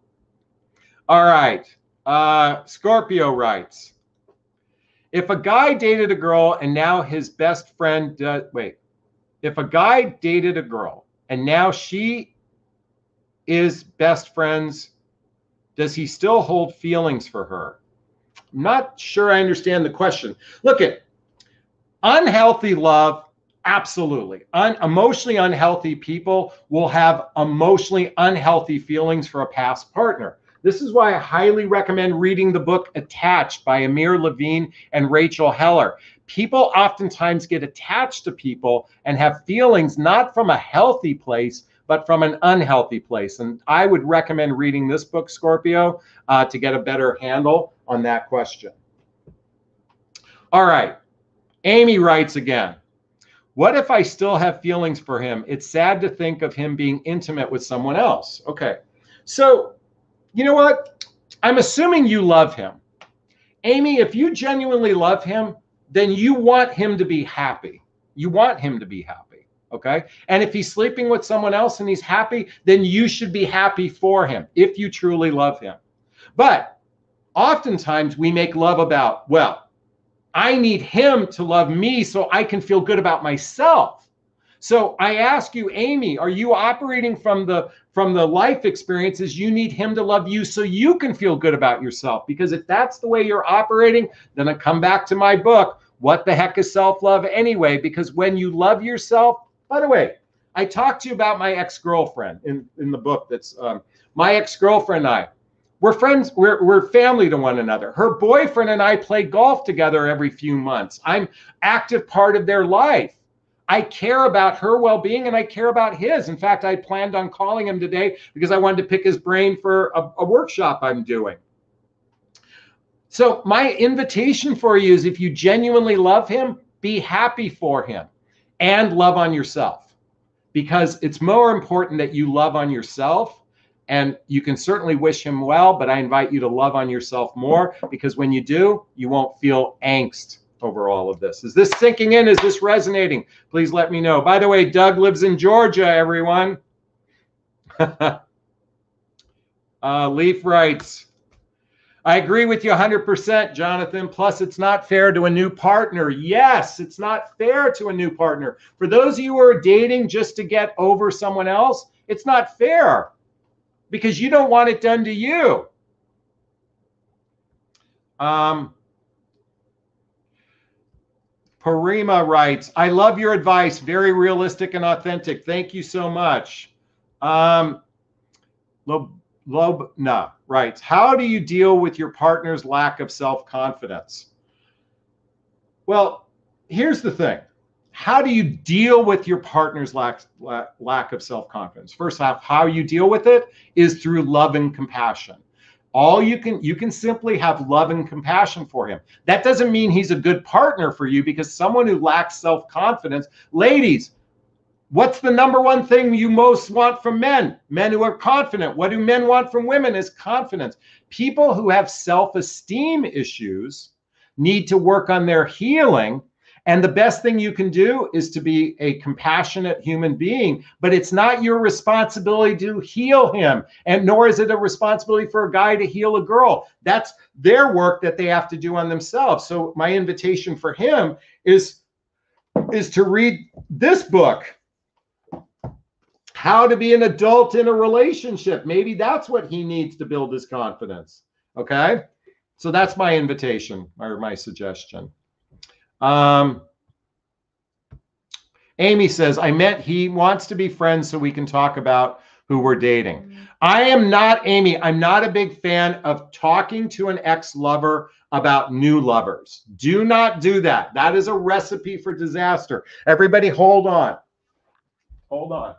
All right. Uh, Scorpio writes, if a guy dated a girl and now his best friend, does, wait, if a guy dated a girl and now she is best friends, does he still hold feelings for her? I'm not sure I understand the question. Look at unhealthy love. Absolutely. Un emotionally unhealthy people will have emotionally unhealthy feelings for a past partner. This is why I highly recommend reading the book Attached by Amir Levine and Rachel Heller. People oftentimes get attached to people and have feelings not from a healthy place, but from an unhealthy place. And I would recommend reading this book, Scorpio, uh, to get a better handle on that question. All right. Amy writes again, what if I still have feelings for him? It's sad to think of him being intimate with someone else. Okay. So, you know what? I'm assuming you love him. Amy, if you genuinely love him, then you want him to be happy. You want him to be happy, okay? And if he's sleeping with someone else and he's happy, then you should be happy for him if you truly love him. But oftentimes we make love about, well, I need him to love me so I can feel good about myself. So I ask you, Amy, are you operating from the from the life experiences you need him to love you so you can feel good about yourself? Because if that's the way you're operating, then I come back to my book, What the Heck is Self-Love Anyway? Because when you love yourself, by the way, I talked to you about my ex-girlfriend in, in the book. That's um, my ex-girlfriend and I. We're friends, we're, we're family to one another. Her boyfriend and I play golf together every few months. I'm active part of their life. I care about her well-being and I care about his. In fact, I planned on calling him today because I wanted to pick his brain for a, a workshop I'm doing. So my invitation for you is, if you genuinely love him, be happy for him and love on yourself, because it's more important that you love on yourself. And you can certainly wish him well, but I invite you to love on yourself more, because when you do, you won't feel angst over all of this. Is this sinking in? Is this resonating? Please let me know. By the way, Doug lives in Georgia, everyone. uh, Leaf writes, I agree with you one hundred percent, Jonathan. Plus, it's not fair to a new partner. Yes, it's not fair to a new partner. For those of you who are dating just to get over someone else, it's not fair because you don't want it done to you. Um, Parima writes, I love your advice. Very realistic and authentic. Thank you so much. Um, Lobna writes, how do you deal with your partner's lack of self-confidence? Well, here's the thing. How do you deal with your partner's lack, lack, lack of self-confidence? First off, how you deal with it is through love and compassion. All you can, you can simply have love and compassion for him. That doesn't mean he's a good partner for you, because someone who lacks self-confidence, ladies, what's the number one thing you most want from men? Men who are confident. What do men want from women is confidence. People who have self-esteem issues need to work on their healing. And the best thing you can do is to be a compassionate human being, but it's not your responsibility to heal him. And nor is it a responsibility for a guy to heal a girl. That's their work that they have to do on themselves. So my invitation for him is, is to read this book, How to Be an Adult in a Relationship. Maybe that's what he needs to build his confidence. Okay. So that's my invitation or my suggestion. Um, Amy says, I meant he wants to be friends so we can talk about who we're dating. Mm-hmm. I am not, Amy, I'm not a big fan of talking to an ex-lover about new lovers. Do not do that. That is a recipe for disaster. Everybody hold on. Hold on.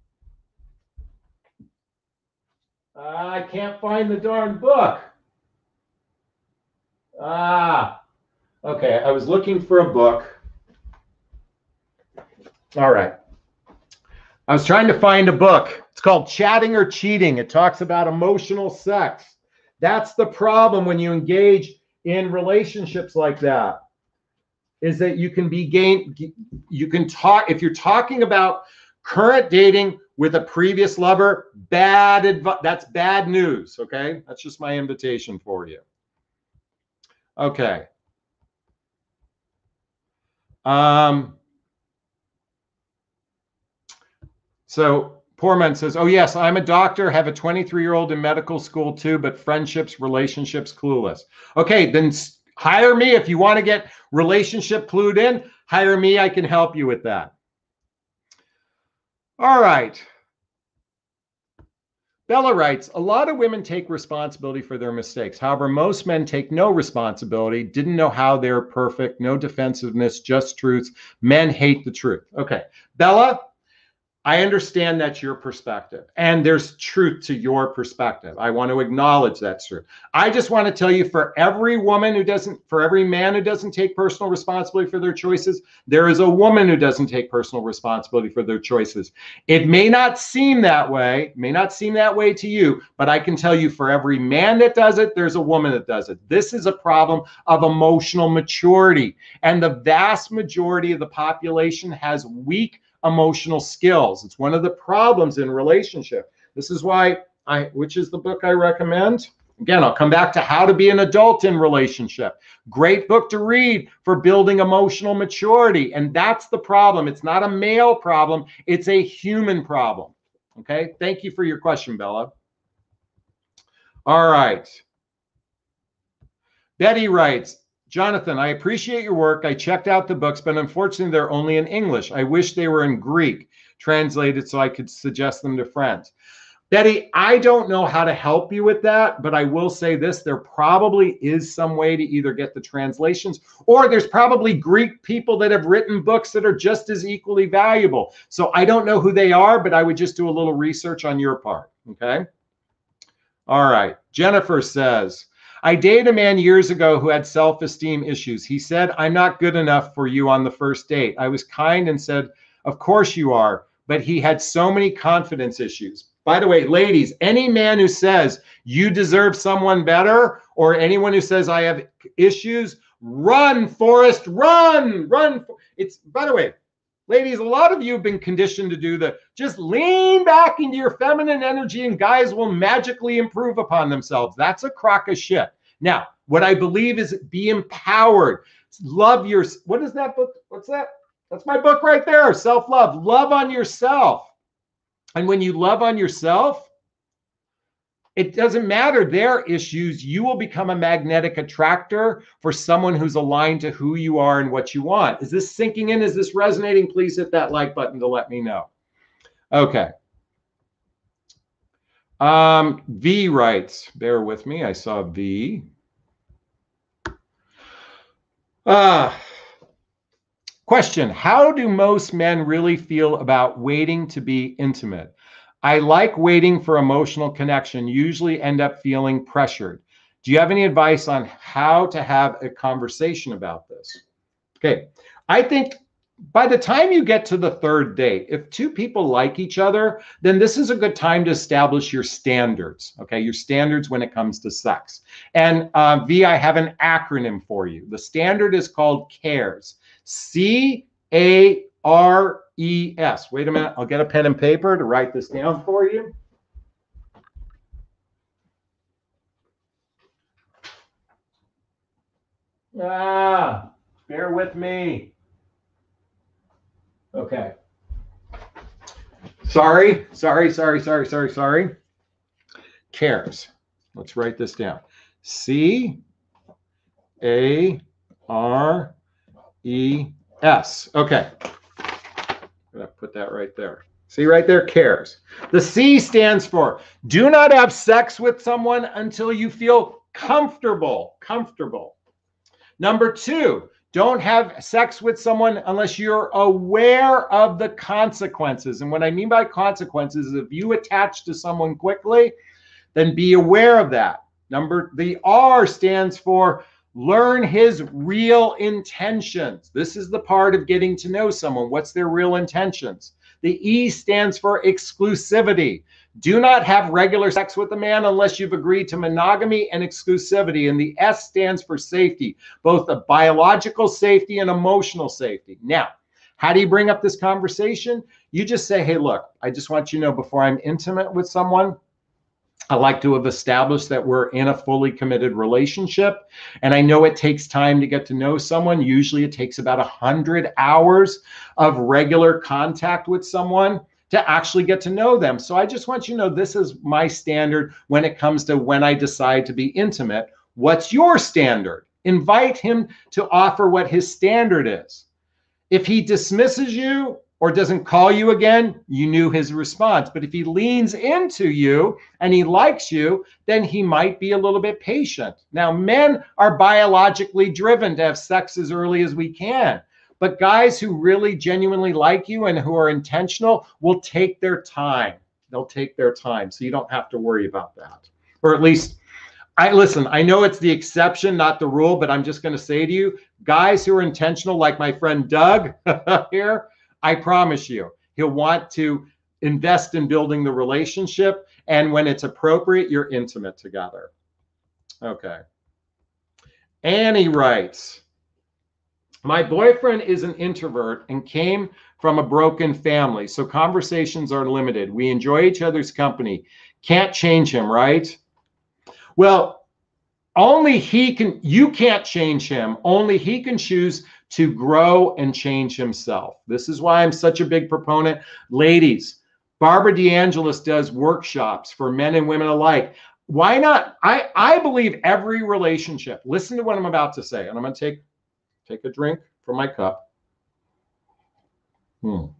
I can't find the darn book. Ah. Okay, I was looking for a book. All right. I was trying to find a book. It's called Chatting or Cheating. It talks about emotional sex. That's the problem when you engage in relationships like that, is that you can be gain, you can talk, if you're talking about current dating with a previous lover, bad advice, that's bad news, okay? That's just my invitation for you. Okay. Um, so Poor Man says, oh yes, I'm a doctor, have a twenty-three year old in medical school too, but friendships, relationships, clueless. Okay, then hire me. If you want to get relationship clued in, hire me. I can help you with that. All right. Bella writes, a lot of women take responsibility for their mistakes. However, most men take no responsibility, didn't know how they're perfect, no defensiveness, just truths. Men hate the truth. Okay, Bella, I understand that's your perspective, and there's truth to your perspective. I want to acknowledge that's true. I just want to tell you, for every woman who doesn't, for every man who doesn't take personal responsibility for their choices, there is a woman who doesn't take personal responsibility for their choices. It may not seem that way, may not seem that way to you, but I can tell you, for every man that does it, there's a woman that does it. This is a problem of emotional maturity, and the vast majority of the population has weak emotional skills. It's one of the problems in relationship. This is why I, which is the book I recommend? Again, I'll come back to How to Be an Adult in Relationship. Great book to read for building emotional maturity. And that's the problem. It's not a male problem. It's a human problem. Okay. Thank you for your question, Bella. All right. Betty writes, Jonathan, I appreciate your work. I checked out the books, but unfortunately they're only in English. I wish they were in Greek, translated so I could suggest them to friends. Betty, I don't know how to help you with that, but I will say this, there probably is some way to either get the translations, or there's probably Greek people that have written books that are just as equally valuable. So I don't know who they are, but I would just do a little research on your part, okay? All right, Jennifer says, I dated a man years ago who had self-esteem issues. He said, I'm not good enough for you on the first date. I was kind and said, of course you are, but he had so many confidence issues. By the way, ladies, any man who says you deserve someone better, or anyone who says I have issues, run, Forrest, run, run. It's, by the way, ladies, a lot of you have been conditioned to do the just lean back into your feminine energy and guys will magically improve upon themselves. That's a crock of shit. Now, what I believe is be empowered. Love your, what is that book? What's that? That's my book right there, Self-Love. Love on yourself. And when you love on yourself, it doesn't matter their issues. You will become a magnetic attractor for someone who's aligned to who you are and what you want. Is this sinking in? Is this resonating? Please hit that like button to let me know. Okay. Um, V writes, bear with me, I saw V. Uh, question, how do most men really feel about waiting to be intimate? I like waiting for emotional connection, usually end up feeling pressured. Do you have any advice on how to have a conversation about this? Okay, I think by the time you get to the third date, if two people like each other, then this is a good time to establish your standards, okay? Your standards when it comes to sex. And uh, V, I have an acronym for you. The standard is called CARES, C A R E S. Wait a minute, I'll get a pen and paper to write this down for you. Ah, bear with me. Okay. Sorry, sorry, sorry, sorry, sorry, sorry. CARES. Let's write this down. C A R E S. Okay. I'm going to put that right there. See right there, CARES. The C stands for do not have sex with someone until you feel comfortable. Comfortable. Number two, don't have sex with someone unless you're aware of the consequences. And what I mean by consequences is if you attach to someone quickly, then be aware of that. Number, the R stands for learn his real intentions. This is the part of getting to know someone. What's their real intentions? The E stands for exclusivity. Do not have regular sex with a man unless you've agreed to monogamy and exclusivity. And the S stands for safety, both the biological safety and emotional safety. Now, how do you bring up this conversation? You just say, hey, look, I just want you to know before I'm intimate with someone, I like to have established that we're in a fully committed relationship. And I know it takes time to get to know someone. Usually it takes about one hundred hours of regular contact with someone to actually get to know them. So I just want you to know this is my standard when it comes to when I decide to be intimate. What's your standard? Invite him to offer what his standard is. If he dismisses you or doesn't call you again, you knew his response. But if he leans into you and he likes you, then he might be a little bit patient. Now, men are biologically driven to have sex as early as we can. But guys who really genuinely like you and who are intentional will take their time. They'll take their time. So you don't have to worry about that. Or at least, I listen, I know it's the exception, not the rule, but I'm just going to say to you, guys who are intentional, like my friend Doug here, I promise you, he'll want to invest in building the relationship. And when it's appropriate, you're intimate together. Okay. Annie writes, my boyfriend is an introvert and came from a broken family, so conversations are limited. We enjoy each other's company. Can't change him, right? Well, only he can, you can't change him. Only he can choose to grow and change himself. This is why I'm such a big proponent. Ladies, Barbara DeAngelis does workshops for men and women alike. Why not? I, I believe every relationship, listen to what I'm about to say, and I'm going to take Take a drink from my cup. Hmm.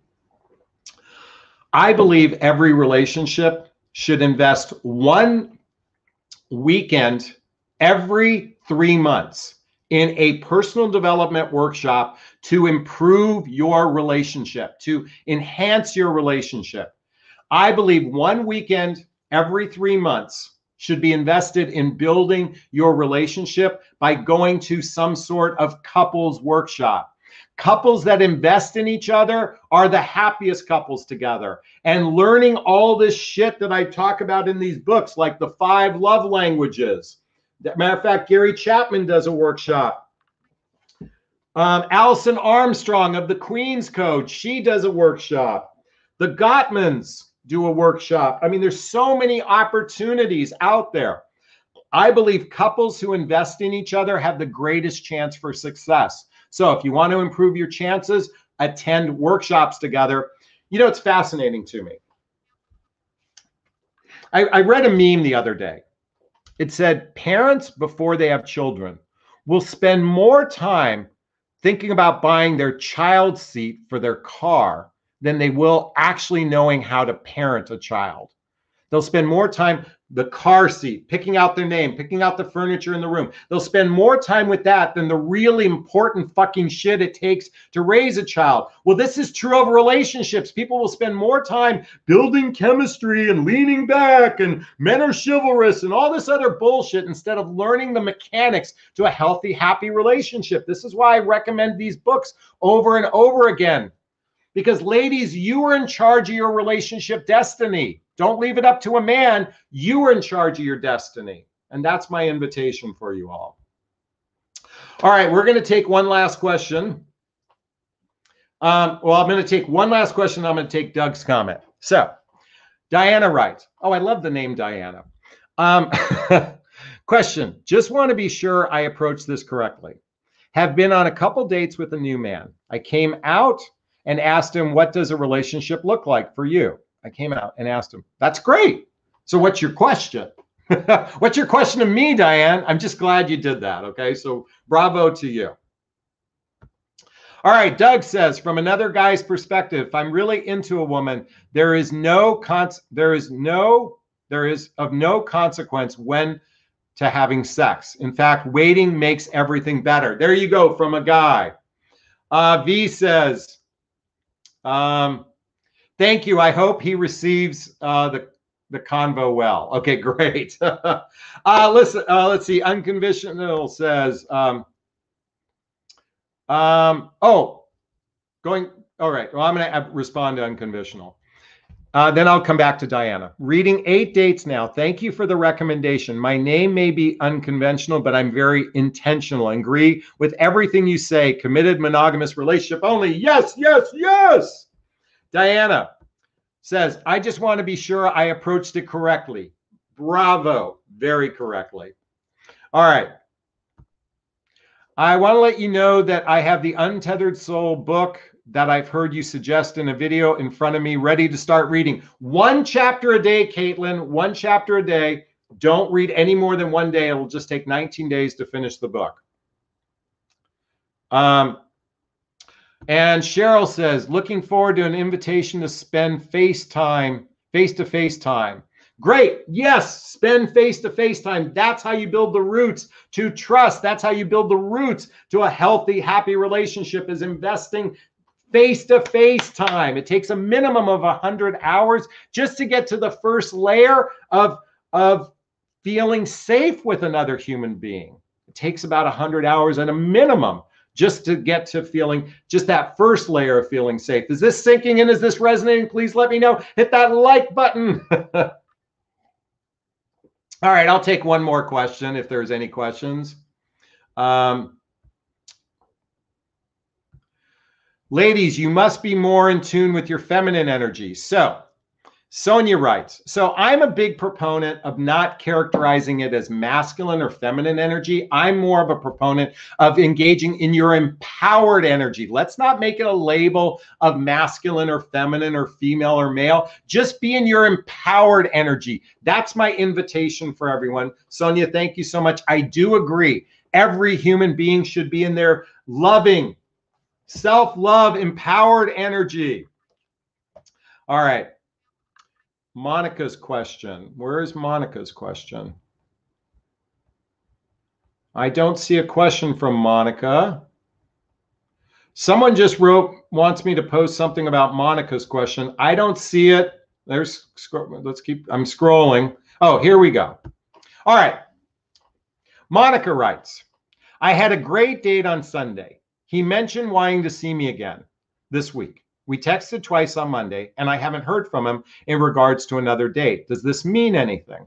I believe every relationship should invest one weekend every three months in a personal development workshop to improve your relationship, to enhance your relationship. I believe one weekend every three months should be invested in building your relationship by going to some sort of couples workshop. Couples that invest in each other are the happiest couples together. And learning all this shit that I talk about in these books, like the five love languages. Matter of fact, Gary Chapman does a workshop. Um, Alison Armstrong of the Queen's Code, she does a workshop. The Gottmans do a workshop. I mean, there's so many opportunities out there. I believe couples who invest in each other have the greatest chance for success. So if you want to improve your chances, attend workshops together. You know, it's fascinating to me. I, I read a meme the other day. It said, parents before they have children will spend more time thinking about buying their child seat for their car than they will actually knowing how to parent a child. They'll spend more time the car seat, picking out their name, picking out the furniture in the room. They'll spend more time with that than the really important fucking shit it takes to raise a child. Well, this is true of relationships. People will spend more time building chemistry and leaning back and men are chivalrous and all this other bullshit instead of learning the mechanics to a healthy, happy relationship. This is why I recommend these books over and over again. Because ladies, you are in charge of your relationship destiny. Don't leave it up to a man. You are in charge of your destiny. And that's my invitation for you all. All right, we're going to take one last question. Um, well, I'm going to take one last question. I'm going to take Doug's comment. So, Diana writes, oh, I love the name Diana. Um, question, just want to be sure I approach this correctly. Have been on a couple dates with a new man. I came out and asked him, what does a relationship look like for you? I came out and asked him. That's great. So what's your question? What's your question to me, Diane? I'm just glad you did that. Okay, so bravo to you. All right, Doug says, from another guy's perspective, if I'm really into a woman, there is no cons there is no there is of no consequence when to having sex. In fact, waiting makes everything better. There you go, from a guy. Uh, V says, um, thank you. I hope he receives uh, the the convo well. Okay, great. uh, listen, uh, let's see. Unconditional says, um, um, oh, going. All right. Well, I'm going to respond to unconditional. Uh, then I'll come back to Diana. Reading eight dates now. Thank you for the recommendation. My name may be unconventional, but I'm very intentional. I agree with everything you say. Committed, monogamous relationship only. Yes, yes, yes. Diana says, I just want to be sure I approached it correctly. Bravo. Very correctly. All right. I want to let you know that I have the Untethered Soul book that I've heard you suggest in a video in front of me, ready to start reading. One chapter a day, Caitlin, one chapter a day. Don't read any more than one day. It'll just take nineteen days to finish the book. Um, and Cheryl says, looking forward to an invitation to spend face time, face-to-face time. Great. Yes, spend face-to-face time. That's how you build the roots to trust. That's how you build the roots to a healthy, happy relationship, is investing face-to-face time. It takes a minimum of one hundred hours just to get to the first layer of, of feeling safe with another human being. It takes about one hundred hours at a minimum just to get to feeling, just that first layer of feeling safe. Is this sinking in? Is this resonating? Please let me know. Hit that like button. All right, I'll take one more question if there's any questions. Um, Ladies, you must be more in tune with your feminine energy. So, Sonia writes, so I'm a big proponent of not characterizing it as masculine or feminine energy. I'm more of a proponent of engaging in your empowered energy. Let's not make it a label of masculine or feminine or female or male. Just be in your empowered energy. That's my invitation for everyone. Sonia, thank you so much. I do agree. Every human being should be in their loving, self-love, empowered energy. All right. Monica's question. Where is Monica's question? I don't see a question from Monica. Someone just wrote, wants me to post something about Monica's question. I don't see it. There's, let's keep, I'm scrolling. Oh, here we go. All right. Monica writes, I had a great date on Sunday. He mentioned wanting to see me again this week. We texted twice on Monday, and I haven't heard from him in regards to another date. Does this mean anything?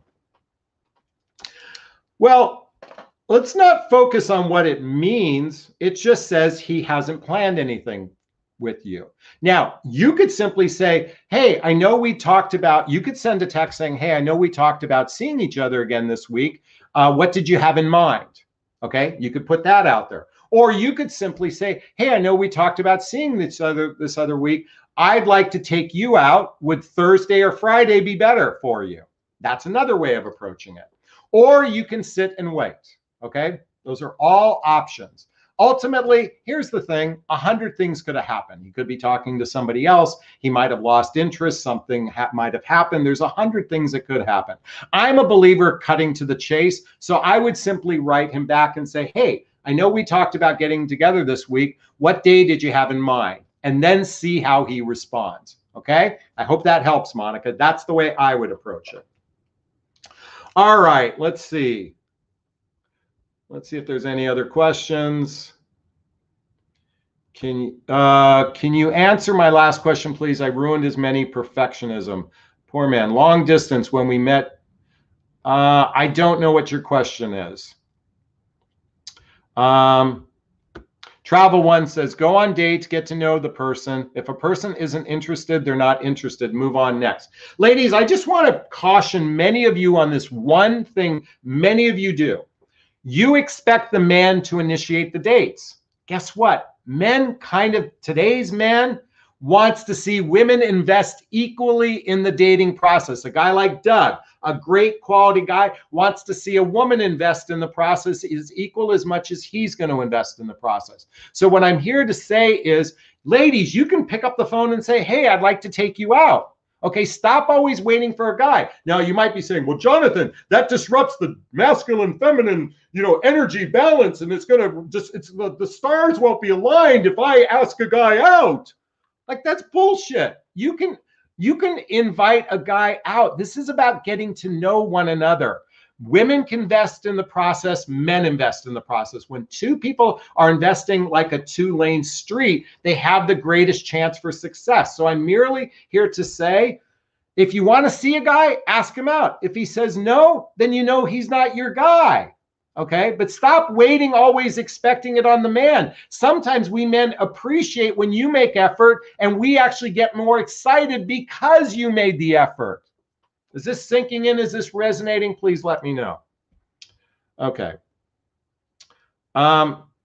Well, let's not focus on what it means. It just says he hasn't planned anything with you. Now, you could simply say, hey, I know we talked about, you could send a text saying, hey, I know we talked about seeing each other again this week. Uh, what did you have in mind? Okay, you could put that out there. Or you could simply say, hey, I know we talked about seeing this other, this other week. I'd like to take you out. Would Thursday or Friday be better for you? That's another way of approaching it. Or you can sit and wait, okay? Those are all options. ultimately, here's the thing, a hundred things could have happened. He could be talking to somebody else. He might have lost interest. Something ha- might have happened. There's a hundred things that could happen. I'm a believer cutting to the chase. So I would simply write him back and say, hey, I know we talked about getting together this week. What day did you have in mind? And then see how he responds. Okay? I hope that helps, Monica. That's the way I would approach it. All right, let's see. Let's see if there's any other questions. Can, uh, can you answer my last question, please? I ruined his many perfectionism. Poor man. Long distance when we met. Uh, I don't know what your question is. Um, Travel One says, go on dates, get to know the person. If a person isn't interested, they're not interested. Move on next. Ladies, I just want to caution many of you on this one thing many of you do. You expect the man to initiate the dates. Guess what? Men kind of, today's man wants to see women invest equally in the dating process. A guy like Doug, a great quality guy, wants to see a woman invest in the process is equal as much as he's going to invest in the process. So what I'm here to say is, ladies, you can pick up the phone and say, hey, I'd like to take you out. Okay, stop always waiting for a guy. Now, you might be saying, well, Jonathan, that disrupts the masculine, feminine, you know, energy balance, and it's going to just, it's the, the stars won't be aligned if I ask a guy out. Like, that's bullshit. You can, you can invite a guy out. This is about getting to know one another. Women can invest in the process. Men invest in the process. When two people are investing like a two-lane street, they have the greatest chance for success. So I'm merely here to say, if you want to see a guy, ask him out. If he says no, then you know he's not your guy. Okay, but stop waiting, always expecting it on the man. Sometimes we men appreciate when you make effort, and we actually get more excited because you made the effort. Is this sinking in? Is this resonating? Please let me know. Okay. Um,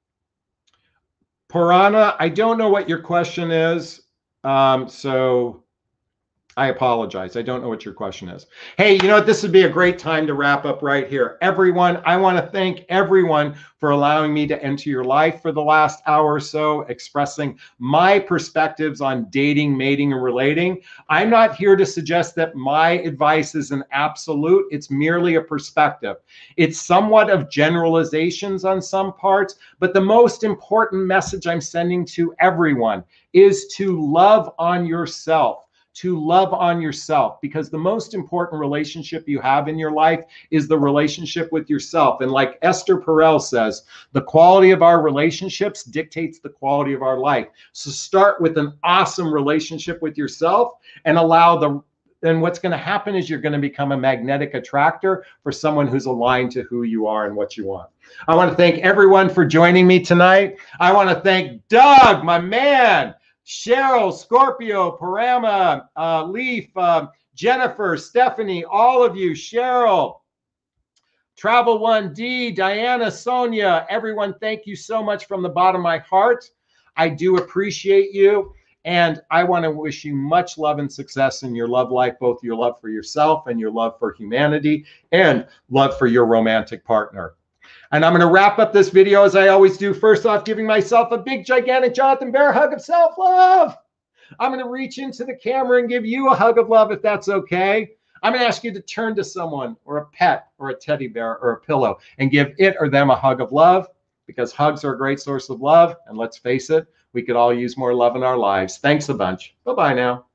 Purana, I don't know what your question is. Um, so I apologize. I don't know what your question is. Hey, you know what? This would be a great time to wrap up right here. Everyone, I want to thank everyone for allowing me to enter your life for the last hour or so, expressing my perspectives on dating, mating, and relating. I'm not here to suggest that my advice is an absolute. It's merely a perspective. It's somewhat of generalizations on some parts, but the most important message I'm sending to everyone is to love on yourself. To love on yourself, because the most important relationship you have in your life is the relationship with yourself. And like Esther Perel says, the quality of our relationships dictates the quality of our life. So start with an awesome relationship with yourself and allow the, then what's going to happen is you're going to become a magnetic attractor for someone who's aligned to who you are and what you want. I want to thank everyone for joining me tonight. I want to thank Doug, my man, Cheryl, Scorpio, Parama, uh, Leaf, uh, Jennifer, Stephanie, all of you, Cheryl, Travel one D, Diana, Sonia, everyone, thank you so much from the bottom of my heart. I do appreciate you, and I want to wish you much love and success in your love life, both your love for yourself and your love for humanity and love for your romantic partner. And I'm going to wrap up this video as I always do. First off, giving myself a big, gigantic Jonathan Bear hug of self-love. I'm going to reach into the camera and give you a hug of love if that's okay. I'm going to ask you to turn to someone or a pet or a teddy bear or a pillow and give it or them a hug of love, because hugs are a great source of love. And let's face it, we could all use more love in our lives. Thanks a bunch. Bye-bye now.